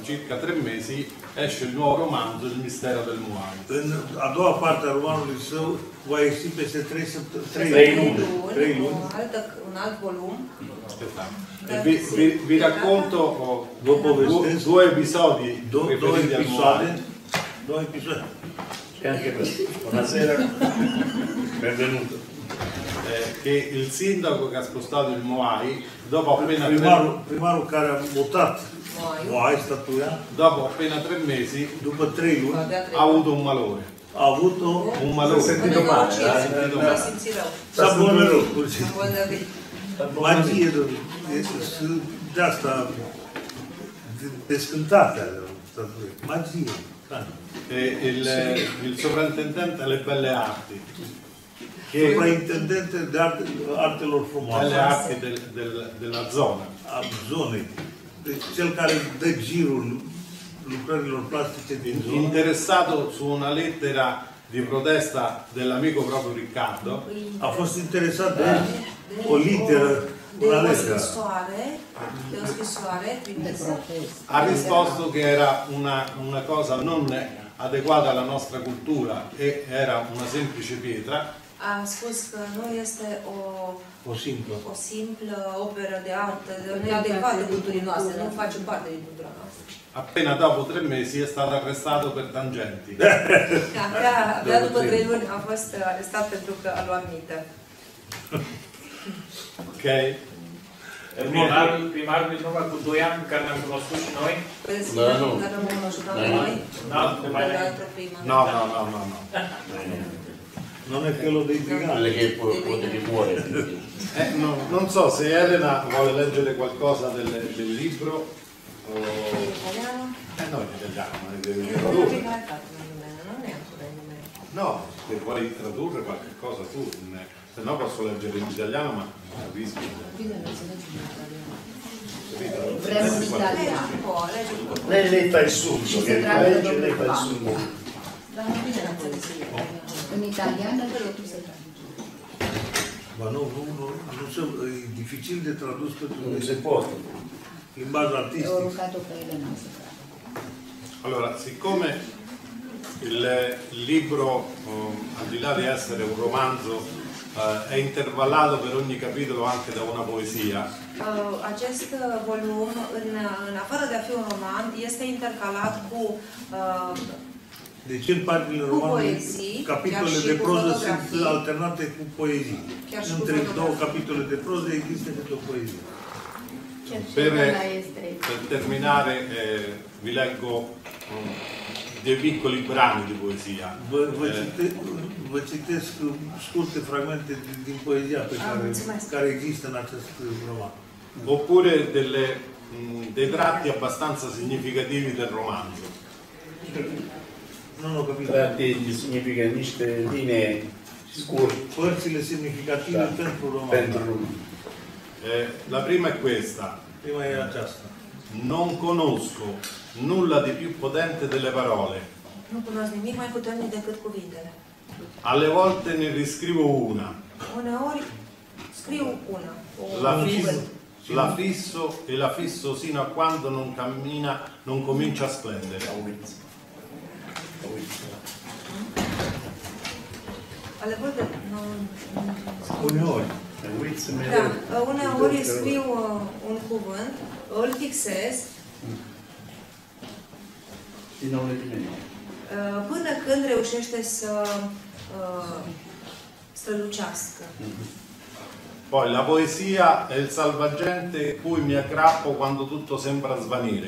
circa tre mesi esce il nuovo romanzo Il mistero del Moai. În a doua parte a romanului său va ieși peste trei săptămâni. Trei luni. Trei luni. Un alt, un alt volum. E vi, vi, vi racconto oh, Vă povestesc due, due episodi două, două riferiti al episoade. Moai. Două episoade. E anche questo. Buonasera, benvenuto. Eh, che il sindaco che ha spostato il Moai, dopo appena tre, Primarul, primarul care a mutat Moaiul. Moai, statuia, dopo appena tre mesi după trei luni, Avea trei ha avuto un malore. a avut o... Un malore. Si è sentito male, nenorocire, ha sentito s-a male. simțit rău. S-a bolnăvit, pur și S-a simplu. îmbolnăvit. Magie de, de, de asta de- descântată. Magie. Da. E il, il sovrintendente alle belle arti, che Supraintendente de arte, artelor belle frumoase arti del, del, della zona. a zonei. Deci cel care dă girul lucrărilor plastice din zonă. Interessato su una lettera di protesta dell'amico proprio Riccardo, A fost interesat de o literă, De una o leteră. scrisoare, de o scrisoare trimisă. ha risposto che era una, una cosa non adeguata alla nostra cultura e era una semplice pietra, A spus că nu este o, O simplă. o simplă operă de artă, nu e adecvată culturii noastre, nu face parte din cultura noastră. appena dopo tre mesi è stato arrestato per tangenti. Abia, abia după trei luni a fost arestat pentru că a luat mită. Ok? Primarul, primarul din urmă cu doi ani, care ne-am cunoscut și noi, Păi, Da, nu. care am cunoscut Da, noi, da, de mai de înainte. altă primă. No, no, no, no, no. Non è quello dei Quelle giganti. che poi potevi muore. Eh, no, non so se Elena vuole leggere qualcosa del, del libro o... Italiano? Eh no, in italiano, ma E devi non tradurre. è fatto in numero, non è ancora in numero. No, se vuoi tradurre qualche cosa tu, ne- se no posso leggere in italiano, ma capisco. Vrem în Leggi italian. un po', leggi un po'. Lei, lei fa il sunto, Si che tratta legge, di lei fa il un sunto. Dar nu bine n-am înțeles eu. În italiană și tu se traduce. Ba nu, nu, nu, nu se, e dificil de tradus pentru Non si può. limbajul Ho artistic. rugat-o pe Elena să traducă. Allora, siccome il libro, eh, al di là di essere un romanzo, eh, è intervallato per ogni capitolo anche da una poesia, Uh, Acest uh, volum, în, în afară de a fi un roman, este intercalat cu uh, Deci în paginile Cu romanului, poezii, chiar capitolele și de cu proză fotografii. sunt alternate cu poezii. Chiar și cu Între două fotografii. capitole de proză există câte o poezie. Ce Per, Elena este per terminare eh, vi leggo mm, dei piccoli brani di poesia. Vă, vă, Eh, cite, vă citesc scurte fragmente din, din poezia pe Ah, care, mulțumesc. care există în acest roman. oppure delle, mh, dei tratti abbastanza significativi del romanzo. Nu, nu, capitole. Tratti significa niște linee scurte Părțile semnificative Da. pentru roman. pentru roman. Eh, la prima è questa. Prima e aceasta. Non conosco nulla di più potente delle parole. nu cunosc nimic mai puternic decât cuvintele. Alle volte ne riscrivo una, Uneori scriu una, o la un fisso, cuvânt. la fisso e la fisso sino a quando non cammina, non comincia a splendere. Ale volte non... Uneori. Uitz Da, mereu. uneori scriu uh, un cuvânt, îl fixez, Și nu le dimentichi. uh, până când reușește să uh, strălucească. Poi la poesia è il salvagente cui mi aggrappo quando tutto sembra svanire.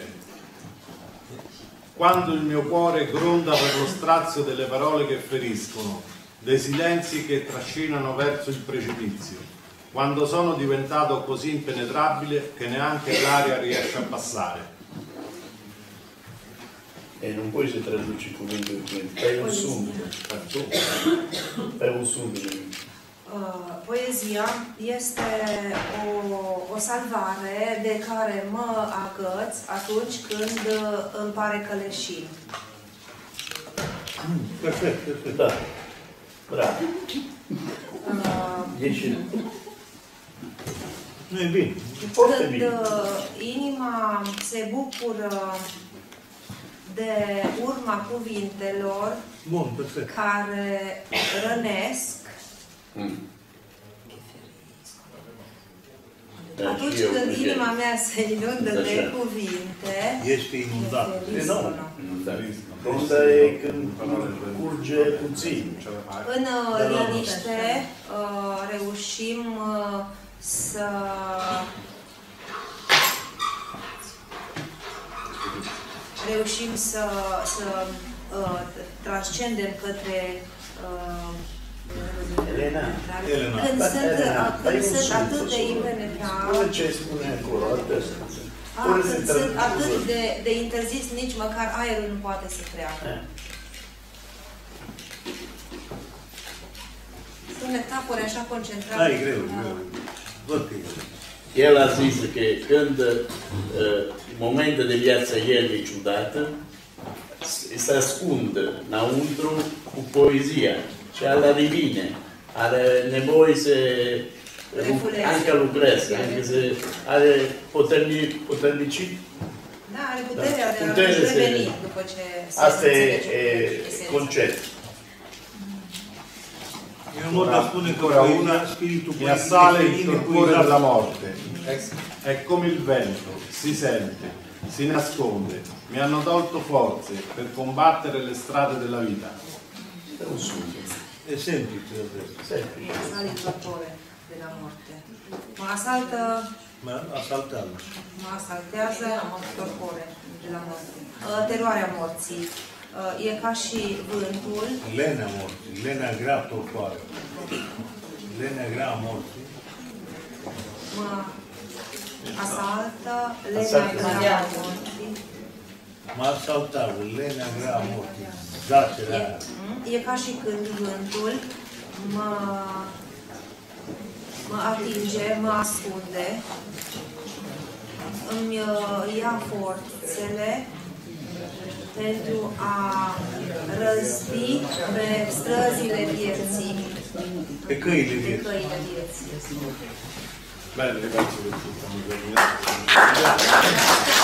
Quando il mio cuore gronda per lo strazio delle parole che feriscono, dei silenzi che trascinano verso il precipizio. Quando sono diventato così impenetrabile che neanche l'aria riesce a passare. E non puoi se traduci cuvinte per cuvinte, fai un sunto. Fai un sunto. Uh, poezia este o, o salvare de care mă agăț atunci când uh, îmi pare că leșin. Perfect, perfect. Da. Bravo. Uh, Dieci. Nu e bine. Foarte când bine. uh, inima se bucură de urma cuvintelor Bun, perfect. care rănesc Mm. atunci când inima mea se inundă de cuvinte. Ești inundat. E nou. Asta e când curge puțin. În uh, liniște uh, reușim uh, să reușim să, să uh, transcendem către uh, Elena. Elena. când Da, sunt, Elena, uh, când dai un sunt suflet, atât de suflet. impenetrabili, Ce spune acolo? Atât. ah, când sunt atât de, de interzis, nici măcar aerul nu poate să treacă. Sunt metafore așa concentrate. Da, e greu, e greu. Văd că e greu. El a zis că când uh, momente de viață el e ciudată, se ascunde înăuntru cu poezia și alla divine. Are nevoie să anche lucreze, anche se are puternic, puternicit. Da, are puterea Da. de Putere a se- reveni după ce se Asta e, înțelege e esența. concetto. E un mod de a spune că Ancora poezia, una, spiritul mi poetic assale este il torpore inepuizabil. della morte, è, è come il vento, si sente, si nasconde, mi hanno tolto forze per combattere le strade della vita. È un sogno. E semplice adesso. Semplice. Mă asalt il torpore de la morte. Mă asaltă, Ma asaltează. mă asaltează torpore de la moarte. Uh, Teroarea morții. Uh, E ca și vântul. Lenea morții, lenea grea tortoare. Lenea grea a morții. Mă asaltă, lenea Asaltă. grea a morții. Mă asaltează, lenea grea a morții. Zacerea aia. E, e ca și când vântul mă, mă atinge, mă ascunde, îmi uh, ia forțele pentru a răzbi pe străzile vieții, Pe căile pe vieții. căile vieții. Bene, ragazzi, perché stiamo terminando.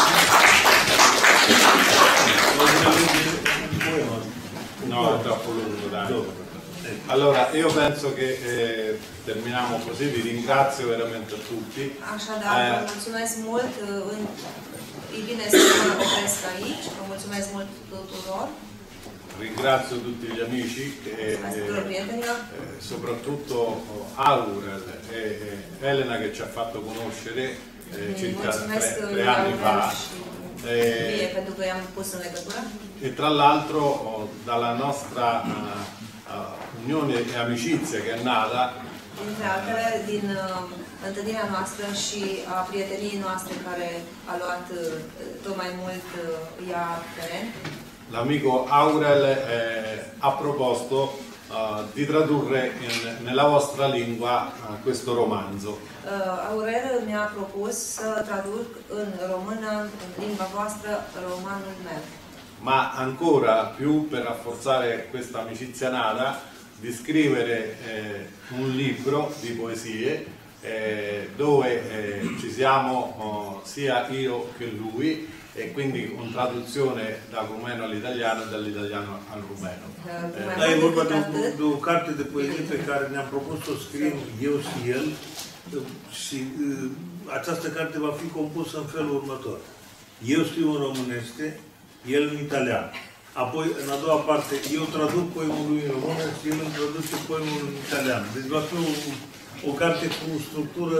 No, è troppo lungo, dai. Allora, io penso che eh, terminiamo così, vi ringrazio veramente a tutti. Așadar, vă Eh, mulțumesc mult, uh, în- e bine să mă opresc aici, vă mulțumesc mult tuturor, ringrazio tutti gli amici e mulțumesc tuturor eh, prietenilor, eh, soprattutto oh, Aurel e e Elena che ci ha fatto conoscere eh, circa mulțumesc tre, lui tre anni fa. Aurel și mie Eh, pentru că i-am pus în legătură. e tra l'altro oh, dalla nostra eh, eh, unione e amicizia che è nata Dintre altele, din uh, întâlnirea noastră și a prieteniei noastre care a luat uh, tot mai mult uh, ea teren, l'amico Aurel eh, ha proposto eh, di tradurre in- nella vostra lingua eh, questo romanzo. uh, Aurel mi-a propus să traduc în română, în limba voastră, romanul meu. Ma ancora più per rafforzare questa amicizia nata, di scrivere eh, un libro di poesie eh, dove eh, ci siamo oh, sia io che lui e quindi con traduzione dal rumeno all'italiano e dall'italiano al rumeno. Uh, mai Da, e mult vorba decât de, o- atât, de o carte de poezie pe care ne-am propus să o scriem eu și el și uh, această carte va fi compusă în felul următor. Eu scriu în românește, el în italian. Apoi, în a doua parte, eu traduc poemul lui în română și el îmi traduce poemul în italian. Deci va fi o, o carte cu structură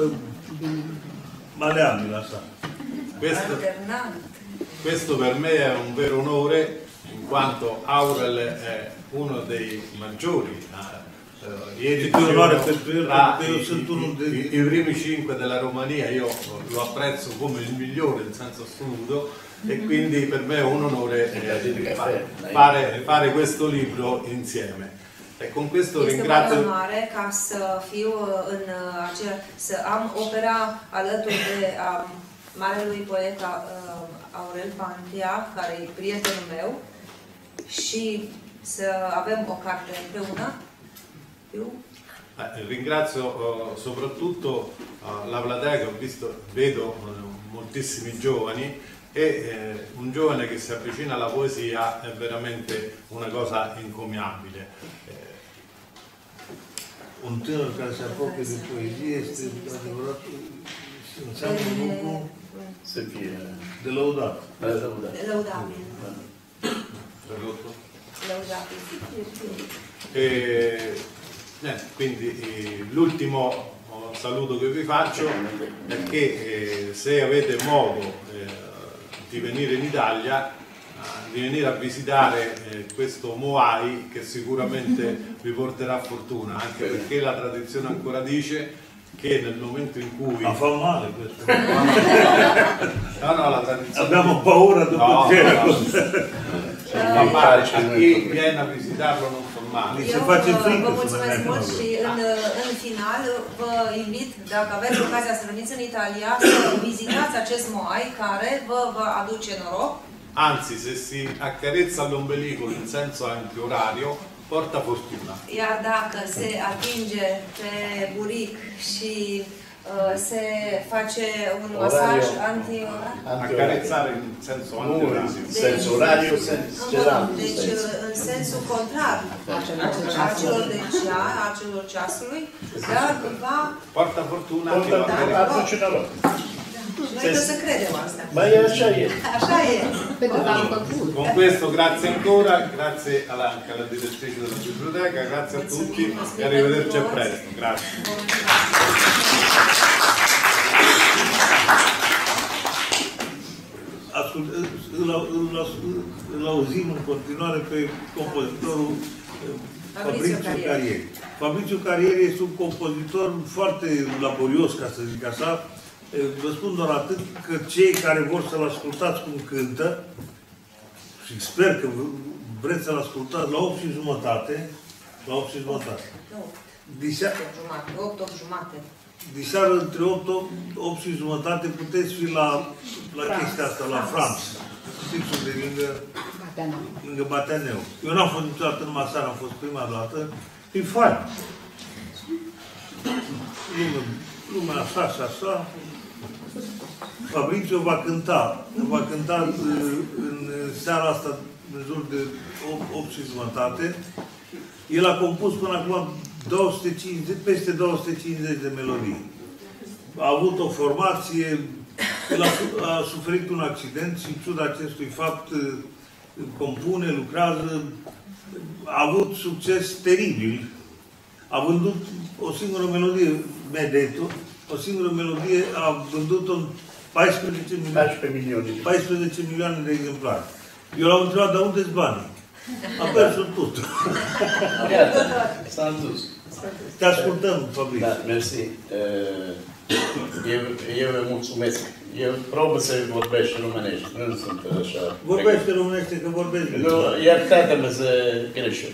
maleabilă, așa. Questo, alternant. questo per me è un vero onore in quanto Aurel è uno dei maggiori eh, E più onore per lui, tra perché io i, sono uno i- dei- i- i primi cinque della Romania. Io lo apprezzo come il migliore in senso assoluto e quindi per me è un onore eh, fa- fare, fare questo libro insieme. E con questo Este o mare ringrazio onoare ca să fiu în acea, să am opera alături de um, marelui poet uh, Aurel Pantia, care e prietenul meu, și să avem o carte împreună. Eu Eh, ringrazio eh, soprattutto eh, la platea che ho visto, vedo eh, moltissimi giovani e eh, un giovane che si avvicina alla poesia è veramente una cosa encomiabile. Eh, un tânăr care se apropie de poezie este adevărat, înseamnă un lucru să fie de lăudat. Lăudabil. Lăudabil. E, eh, quindi eh, l'ultimo saluto che vi faccio è che eh, se avete modo eh, di venire in Italia, di venire a visitare eh, questo Moai che sicuramente vi porterà fortuna, anche perché la tradizione ancora dice che nel momento in cui... Ma fa male questo. No, no, la tradizione... Abbiamo paura dopo no, c'era. No, no. Ma a chi viene a visitarlo non fa male. Eu vă mulțumesc mult și în, în final vă invit, dacă aveți ocazia să veniți în Italia, să vizitați acest Moai care vă va aduce noroc. Anzi, se si accarezza l'ombelico in senso antiorario, porta fortuna. Iar dacă se atinge pe buric și uh, se face un masaj antiorario. Accarezzare in senso antiorario. In senso orario, senso Deci în sensul contrar acelor de cea, acelor ceasului, dar va porta fortuna. Aduce noroc. Noi să credem asta. Ma e așa e. Așa e. Con questo grazie ancora, grazie alla, anche alla direttrice della biblioteca, grazie a tutti e arrivederci a presto. Grazie. Îl auzim în continuare pe compozitorul Fabrizio Carieri. Fabrizio Carieri este un compozitor foarte laborios, ca să zic așa. Vă spun doar atât că cei care vor să-l ascultați cum cântă, și sper că vreți să-l ascultați la opt și jumătate, la opt și jumătate. opt, opt jumate. Diseară între opt și jumătate puteți fi la, la chestia asta, la France. Fixul de lângă, lângă Bateneu. Eu n-am fost niciodată în Masara, am fost prima dată. E fain. Lumea, lumea așa și așa. Fabrizio va cânta, va cânta în seara asta în jur de opt și jumătate. El a compus până acum două sute cincizeci, peste două sute cincizeci de melodii. A avut o formație, el a, a suferit un accident și în ciuda acestui fapt compune, lucrează, a avut succes teribil. A vândut o singură melodie, Medeto, o singură melodie a vândut-o în paisprezece milioane, paisprezece milioane de exemplare. Eu l-am întrebat, dar unde-s banii? A pierdut tot. Iată, s-a dus. Te ascultăm, Fabrizio. Da, mersi. Eu, eu vă mulțumesc. Eu probă să vorbești românești, nu sunt așa... Vorbește românește, că vorbești. Nu, iertați-mă să greșesc.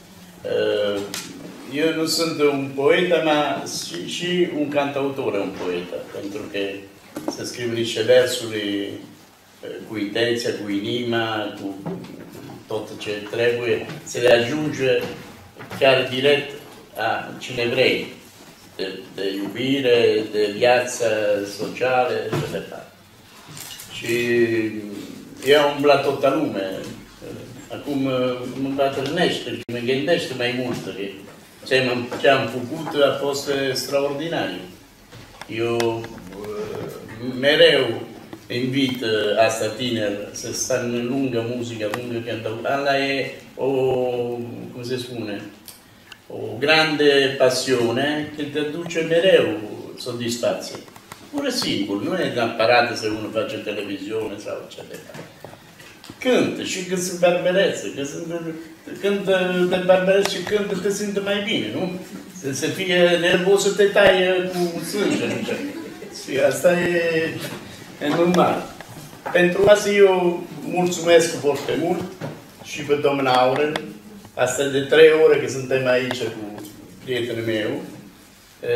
Eu nu sunt un poet, dar și, și un cantautor un poet, pentru că să scriu niște versuri cu intenția, cu inima, cu tot ce trebuie, să le ajunge chiar direct a cine vrei, de, de iubire, de viață socială și așa departe. Și eu am umblat toată lumea. Acum mă bătrânește și mă gândește mai mult. Ce am făcut a fost extraordinar. Eu mereu invit asta tineri să stea în lungă muzică, lungă cantautură. Ala e o, cum se spune, o grande passione che te duce mereu soddisfație. Pur și simplu, nu e neapărat să unul face televiziune sau ce de fapt. Cântă și când se barberețe, când te barbereți și cântă, te simte mai bine, nu? Să, să fie nervos să te taie cu sânge, nu știu. Și asta e, e normal. Pentru asta eu mulțumesc foarte mult și pe domnul Aurel. Asta de trei ore că suntem aici cu prietenul meu. E,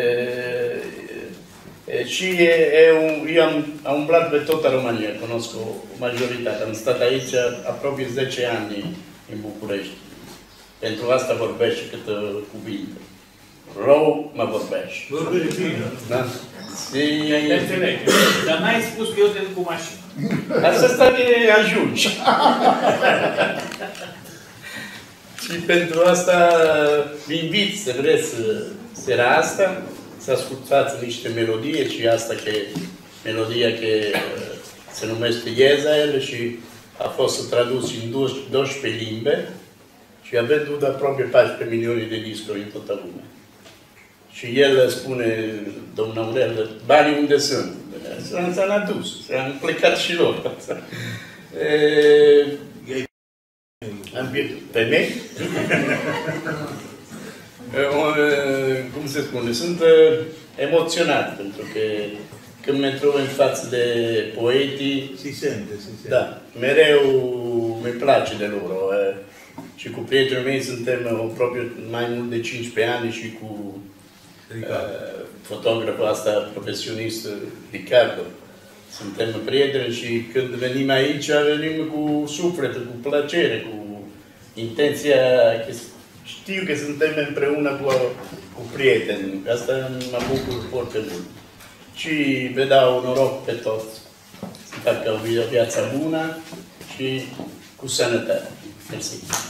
e, și eu, eu am, am umblat pe toată România, cunosc o majoritate. Am stat aici aproape zece ani în București. Pentru asta vorbește câte cuvinte. rău mă vorbești. Vorbești bine. Da? Te înțeleg. Dar n-ai spus că eu te duc cu mașină. Asta sta de ajungi. Și pentru asta vă invit să vreți seara asta să ascultați niște melodie și asta că melodia că se numește Iezael și a fost tradus în douăsprezece limbe și a vândut aproape paisprezece milioane de discuri în toată lumea. Și el spune, domnul Aurel, banii unde sunt? S-a adus, s-a plecat și lor. Am pierdut pe mei? Cum se spune? Sunt emoționat, pentru că când mă trovo în față de poetii, si sente, si sente. Da, mereu mi place de lor. Și cu prietenii mei suntem aproape mai mult de cincisprezece ani și cu uh, fotograful asta profesionist, Ricardo. Suntem prieteni și când venim aici, venim cu suflet, cu plăcere, cu intenția că știu că suntem împreună cu, cu prieteni. Asta mă bucur foarte mult. Și vă dau noroc pe toți să facă o viață bună și cu sănătate. Mersi.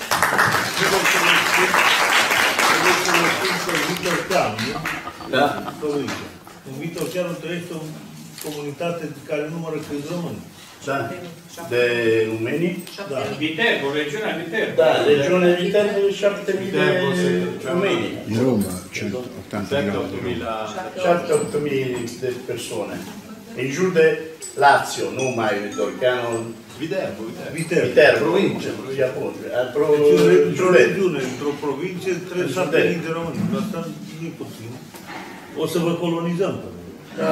Da? Un Vitor Ceanu trăiește o comunitate care numără câți români. Da. De Rumenii? Da. Viterbo, regiunea Viterbo. Da, regiunea Viterbo, șapte mii de Rumenii. In Roma centottanta șapte opt mii de persoane. În jur de Lazio, nu mai Torchiano. Viterbo, Viterbo. Viterbo, provincie. Deci o regiune, într-o provincie, trebuie șapte mii de români. Asta nu e puțin. O să vă colonizăm. Da.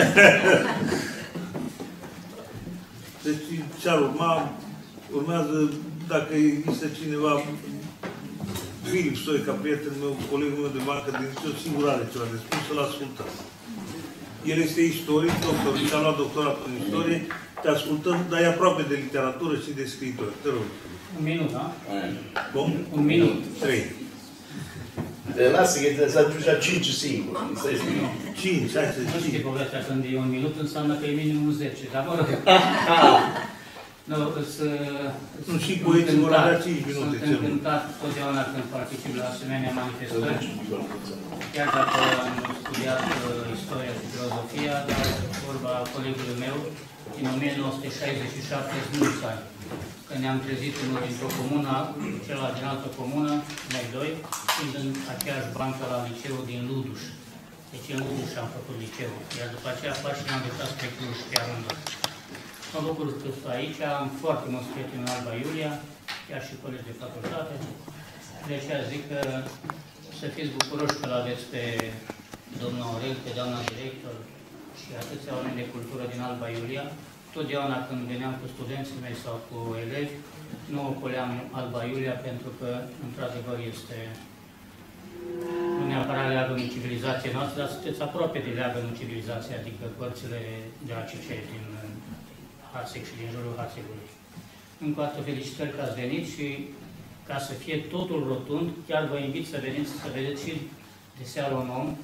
Deci ce-ar urma, urmează, dacă există cineva, Filip Stoica, prietenul meu, colegul meu de bancă, din o singură are ceva de spus, să-l ascultăm. El este istoric, doctor, și-a luat doctorat în istorie, te ascultăm, dar e aproape de literatură și de scriitori. Te rog. Un minut, da? Cum? Un minut. Trei. De lasă că te ajungi la cinci singur. Cinci, hai să Nu știi cinci. povestea, când e un minut înseamnă că e minimum zece, dar mă rog. Nu, să... Nu, și poeții vor avea cinci minute. Sunt încântat totdeauna când particip la asemenea manifestări. Chiar dacă am studiat uh, istoria și filozofia, dar vorba colegului meu, din o mie nouă sute șaizeci și șapte, sunt mulți ani. Când ne-am trezit unul dintr-o comună, celălalt din altă comună, noi doi, fiind în aceeași bancă la liceul din Luduș. Deci în Luduș am făcut liceul, iar după aceea pașii am găsit spre Cluj pe arândul. Mă bucur că sunt aici, am foarte mulți prieteni în Alba Iulia, chiar și colegi de facultate. De aceea zic că să fiți bucuroși că l-aveți pe domnul Aurel, pe doamna director și atâția oameni de cultură din Alba Iulia. Totdeauna când veneam cu studenții mei sau cu elevi, nu ocoleam Alba Iulia pentru că, într-adevăr, este nu neapărat leagă în civilizația noastră, dar sunteți aproape de leagă în civilizație, adică părțile de A C C din Haseg și din jurul Hasegului. Încă o dată felicitări că ați venit și ca să fie totul rotund, chiar vă invit să veniți să vedeți și de seară un om.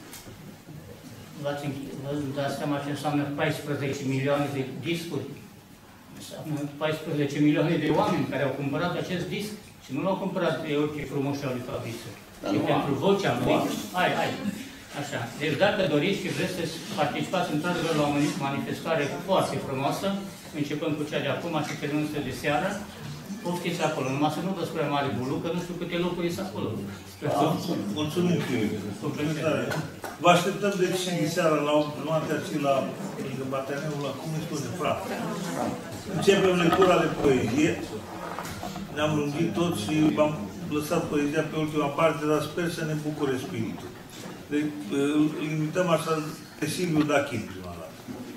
Vă dați seama ce înseamnă paisprezece milioane de discuri. Înseamnă paisprezece milioane de oameni care au cumpărat acest disc și nu l-au cumpărat pe ochii frumoși al lui Fabrice, ci pentru vocea lui. Hai, hai. Așa. Deci dacă doriți și vreți să participați într-adevăr la o manifestare foarte frumoasă, începând cu cea de acum și terminând de seară, poftiți acolo. Numai să nu vă spune mare bulu, că nu știu câte locuri sunt acolo. Mulțumim, Filip. Vă așteptăm deci și seara la noaptea și la Bateaneul, la cum îi spune, frate. Începem lectura de poezie. Ne-am lungit tot și am lăsat poezia pe ultima parte, dar sper să ne bucure spiritul. Deci, îl invităm așa pe Silviu Dachin prima dată.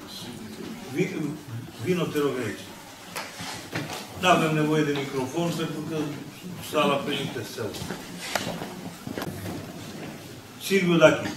Vino, te rog aici. Nu avem nevoie de microfon pentru că sala permite să audă. Silviu Dachin.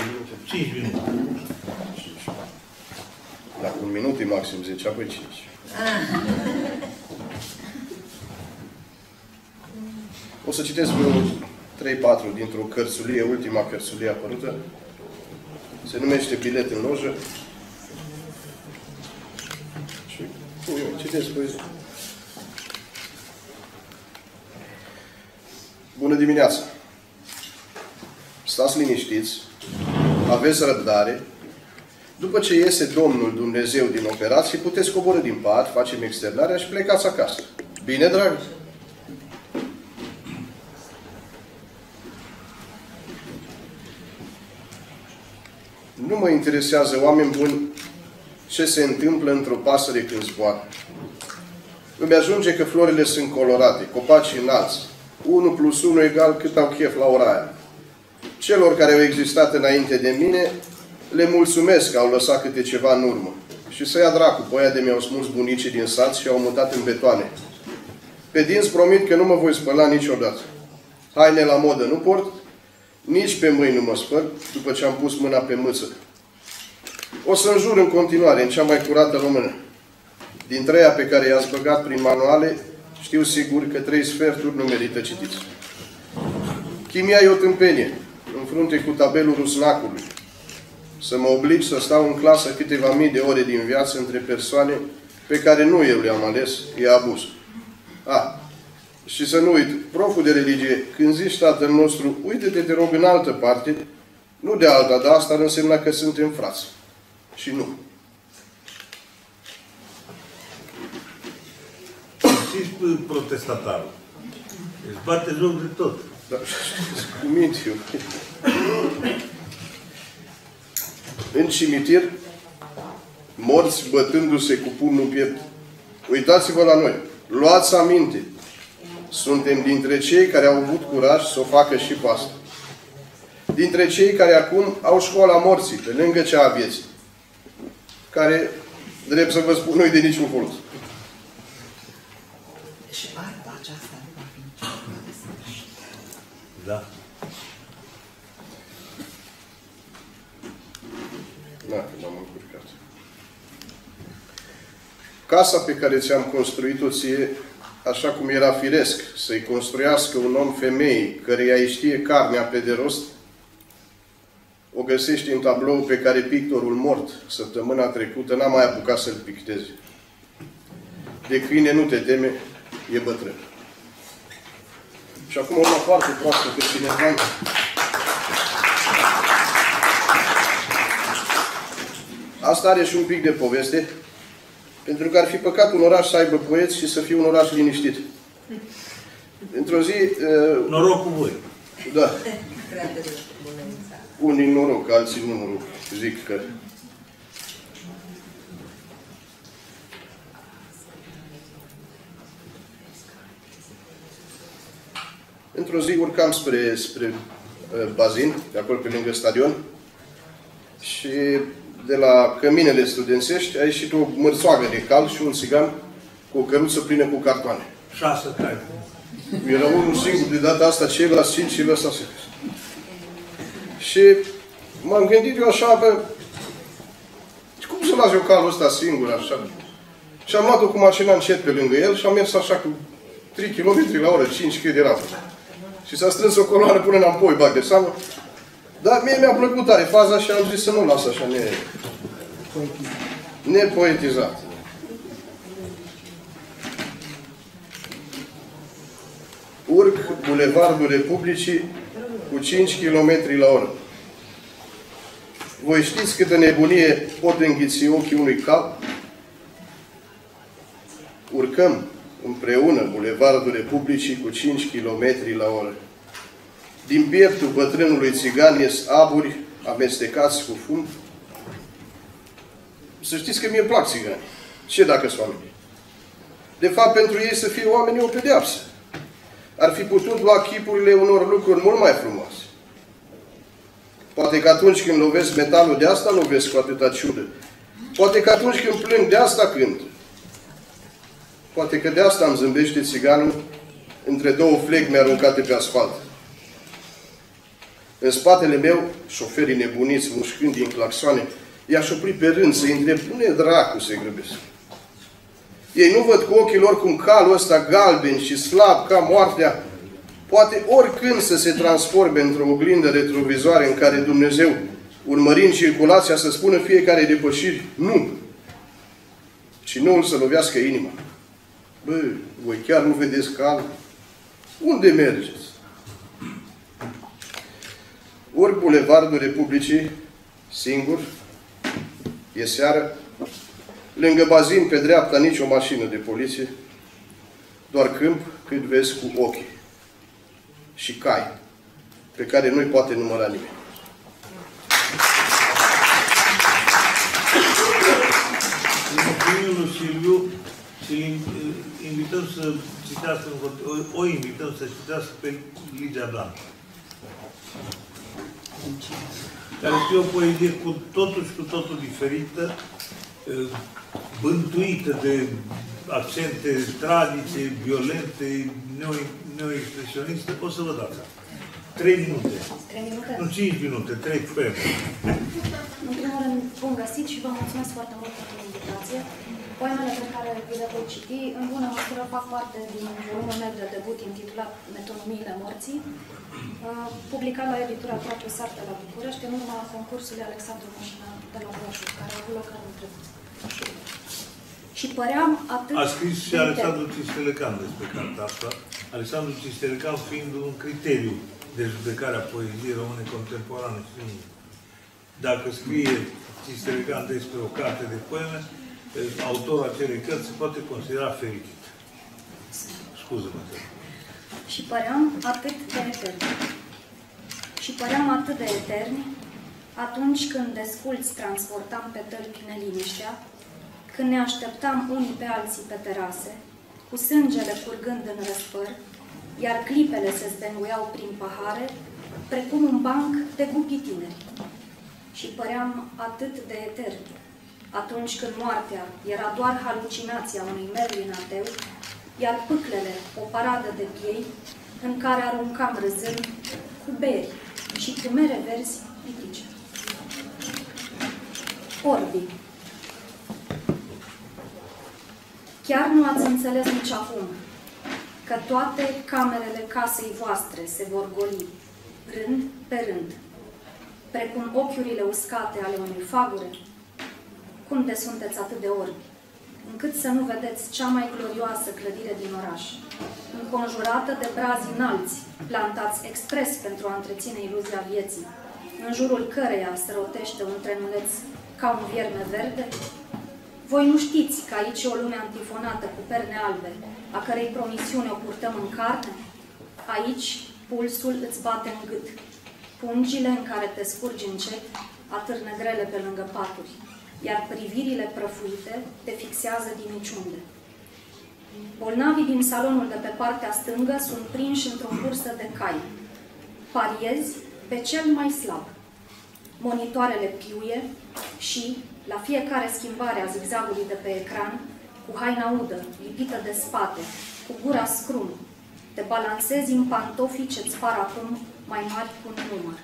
cinci minute. Dacă un minut e maxim zece, apoi cinci. O să citesc vreo trei patru dintr-o cărțulie, ultima cărțulie apărută. Se numește Bilet în lojă. Și eu citesc poezie. Bună dimineața! Stați liniștiți, aveți răbdare. După ce iese Domnul Dumnezeu din operație, puteți coborî din pat, facem externarea și plecați acasă. Bine, dragă? Nu mă interesează, oameni buni, ce se întâmplă într-o pasăre când zboară. Îmi ajunge că florile sunt colorate, copacii înalți. unu plus unu egal cât au chef la ora aia. Celor care au existat înainte de mine, le mulțumesc că au lăsat câte ceva în urmă. Și să ia dracu, pe aia de mi-au smuls bunicii din sat și au mutat în betoane. Pe dinți promit că nu mă voi spăla niciodată. Haine la modă nu port, nici pe mâini nu mă spăl, după ce am pus mâna pe mâță. O să înjur în continuare, în cea mai curată română. Dintre ea pe care i-ați băgat prin manuale, știu sigur că trei sferturi nu merită citiți. Chimia e o tâmpenie, în frunte cu tabelul rusnacului. Să mă oblig să stau în clasă câteva mii de ore din viață între persoane pe care nu eu le-am ales, e abuz. A, și să nu uit, proful de religie, când zici tatăl nostru, uite-te, te rog, în altă parte, nu de alta, dar asta ar însemna că suntem frați. Și nu. Și protestatarul. Își bate joc de tot. Da, cu minți eu. În cimitir, morți bătându-se cu pumnul în piept. Uitați-vă la noi. Luați aminte. Suntem dintre cei care au avut curaj să o facă și pe asta. Dintre cei care acum au școala morții, pe lângă cea a vieții. Care, drept să vă spun, nu-i de niciun folos. Și barba aceasta nu va fi niciodată. Da. Da, m-am încurcat. Casa pe care ți-am construit-o ție, așa cum era firesc să-i construiască un om femeii, căreia îi știe carnea pe de rost, o găsești în tablou pe care pictorul mort, săptămâna trecută, n-a mai apucat să-l picteze. De câine nu te teme, e bătrân. Și acum una foarte proastă pe cineva. Asta are și un pic de poveste, pentru că ar fi păcat un oraș să aibă poeți și să fie un oraș liniștit. Într-o zi... Uh, noroc cu voi. Da. Unii noroc, alții nu noroc. Zic că... Într-o zi urcam spre, spre uh, bazin, de acolo pe lângă stadion, și de la căminele studențești a ieșit o mărțoagă de cal și un țigan cu o căruță plină cu cartoane. Șase cai. Era unul singur de data asta, ceilalți cinci și ăsta se. Și m-am gândit eu așa, bă, cum să las eu calul ăsta singur, așa? Și am luat-o cu mașina încet pe lângă el și am mers așa cu trei kilometri la oră, cinci cât era. Și s-a strâns o coloană până înapoi, bag de seamă. Dar mie mi-a plăcut tare faza și am zis să nu las așa ne... nepoetizat. Urc Bulevardul Republicii cu cinci kilometri la oră. Voi știți câtă nebunie pot înghiți ochii unui cal? Urcăm împreună Bulevardul Republicii cu cinci kilometri la oră. Din pieptul bătrânului țigan ies aburi amestecați cu fum. Să știți că mie îmi plac țigani. Ce dacă sunt oameni? De fapt, pentru ei să fie oameni e o pedeapsă. Ar fi putut lua chipurile unor lucruri mult mai frumoase. Poate că atunci când lovesc metalul de asta, lovesc cu atâta ciudă. Poate că atunci când plâng de asta, cânt. Poate că de asta îmi zâmbește țiganul între două flegme aruncate pe asfalt. În spatele meu, șoferii nebuniți, mușcând din claxoane, i-aș opri pe rând să-i întreb, unde dracu se grăbesc? Ei nu văd cu ochii lor cum calul ăsta galben și slab ca moartea poate oricând să se transforme într-o oglindă retrovizoare în care Dumnezeu, urmărind circulația, să spună fiecare depășiri, nu. Și nu îl să lovească inima. Bă, voi chiar nu vedeți calul? Unde mergeți? Ori bulevardul Republicii, singur, e seară, lângă bazin pe dreapta nici o mașină de poliție, doar câmp cât vezi cu ochii. Și cai, pe care nu-i poate număra nimeni. Mulțumim lui Silviu și invităm să citească, o invităm să citească pe Ligia Dan, care scrie o poezie cu totul și cu totul diferită, bântuită de accente tragice, violente, neo-expresioniste. O să vă dați. Trei minute. Trei minute? Nu, cinci minute, trei poeme. În primul rând, bun găsit și vă mulțumesc foarte mult pentru invitație. Poemele pe care vi le voi citi, în bună măsură, fac parte din volumul meu de debut intitulat Metonomiile morții, publicat la editura Tratul Sarte la București, în urma concursului Alexandru Moșina de la Brașov, care a avut loc anul trecut. Și păream atât... A scris și Alexandru Cistelecan despre cartea asta. Alexandru Cistelecan fiind un criteriu de judecare a poeziei române contemporane. Dacă scrie Cistelecan despre o carte de poeme, autorul acelei cărți se poate considera fericit. Scuză-mă. Și păream atât de eterni. Și păream atât de eterni atunci când desculți transportam pe tălpi neliniștea, când ne așteptam unii pe alții pe terase, cu sângele curgând în răsfăr, iar clipele se zbenguiau prin pahare, precum un banc de gupii tineri. Și păream atât de eterni atunci când moartea era doar halucinația unui Merlin ateu, iar pâclele o paradă de piei în care aruncam râzând cu beri și cu mere verzi pitice. Orbi. Chiar nu ați înțeles nici acum că toate camerele casei voastre se vor goli, rând pe rând, precum ochiurile uscate ale unei fagure? Cum de sunteți atât de orbi, încât să nu vedeți cea mai glorioasă clădire din oraș, înconjurată de brazi înalți, plantați expres pentru a întreține iluzia vieții, în jurul căreia se rotește un trenuleț ca un vierme verde? Voi nu știți că aici e o lume antifonată cu perne albe, a cărei promisiune o purtăm în carne? Aici pulsul îți bate în gât, pungile în care te scurgi încet atârnă grele pe lângă paturi, iar privirile prăfuite te fixează din niciunde. Bolnavii din salonul de pe partea stângă sunt prinși într-o cursă de cai. Pariezi pe cel mai slab. Monitoarele piuie și, la fiecare schimbare a zigzagului de pe ecran, cu haina udă, lipită de spate, cu gura scrum, te balansezi în pantofii ce-ți par acum mai mari cu un număr.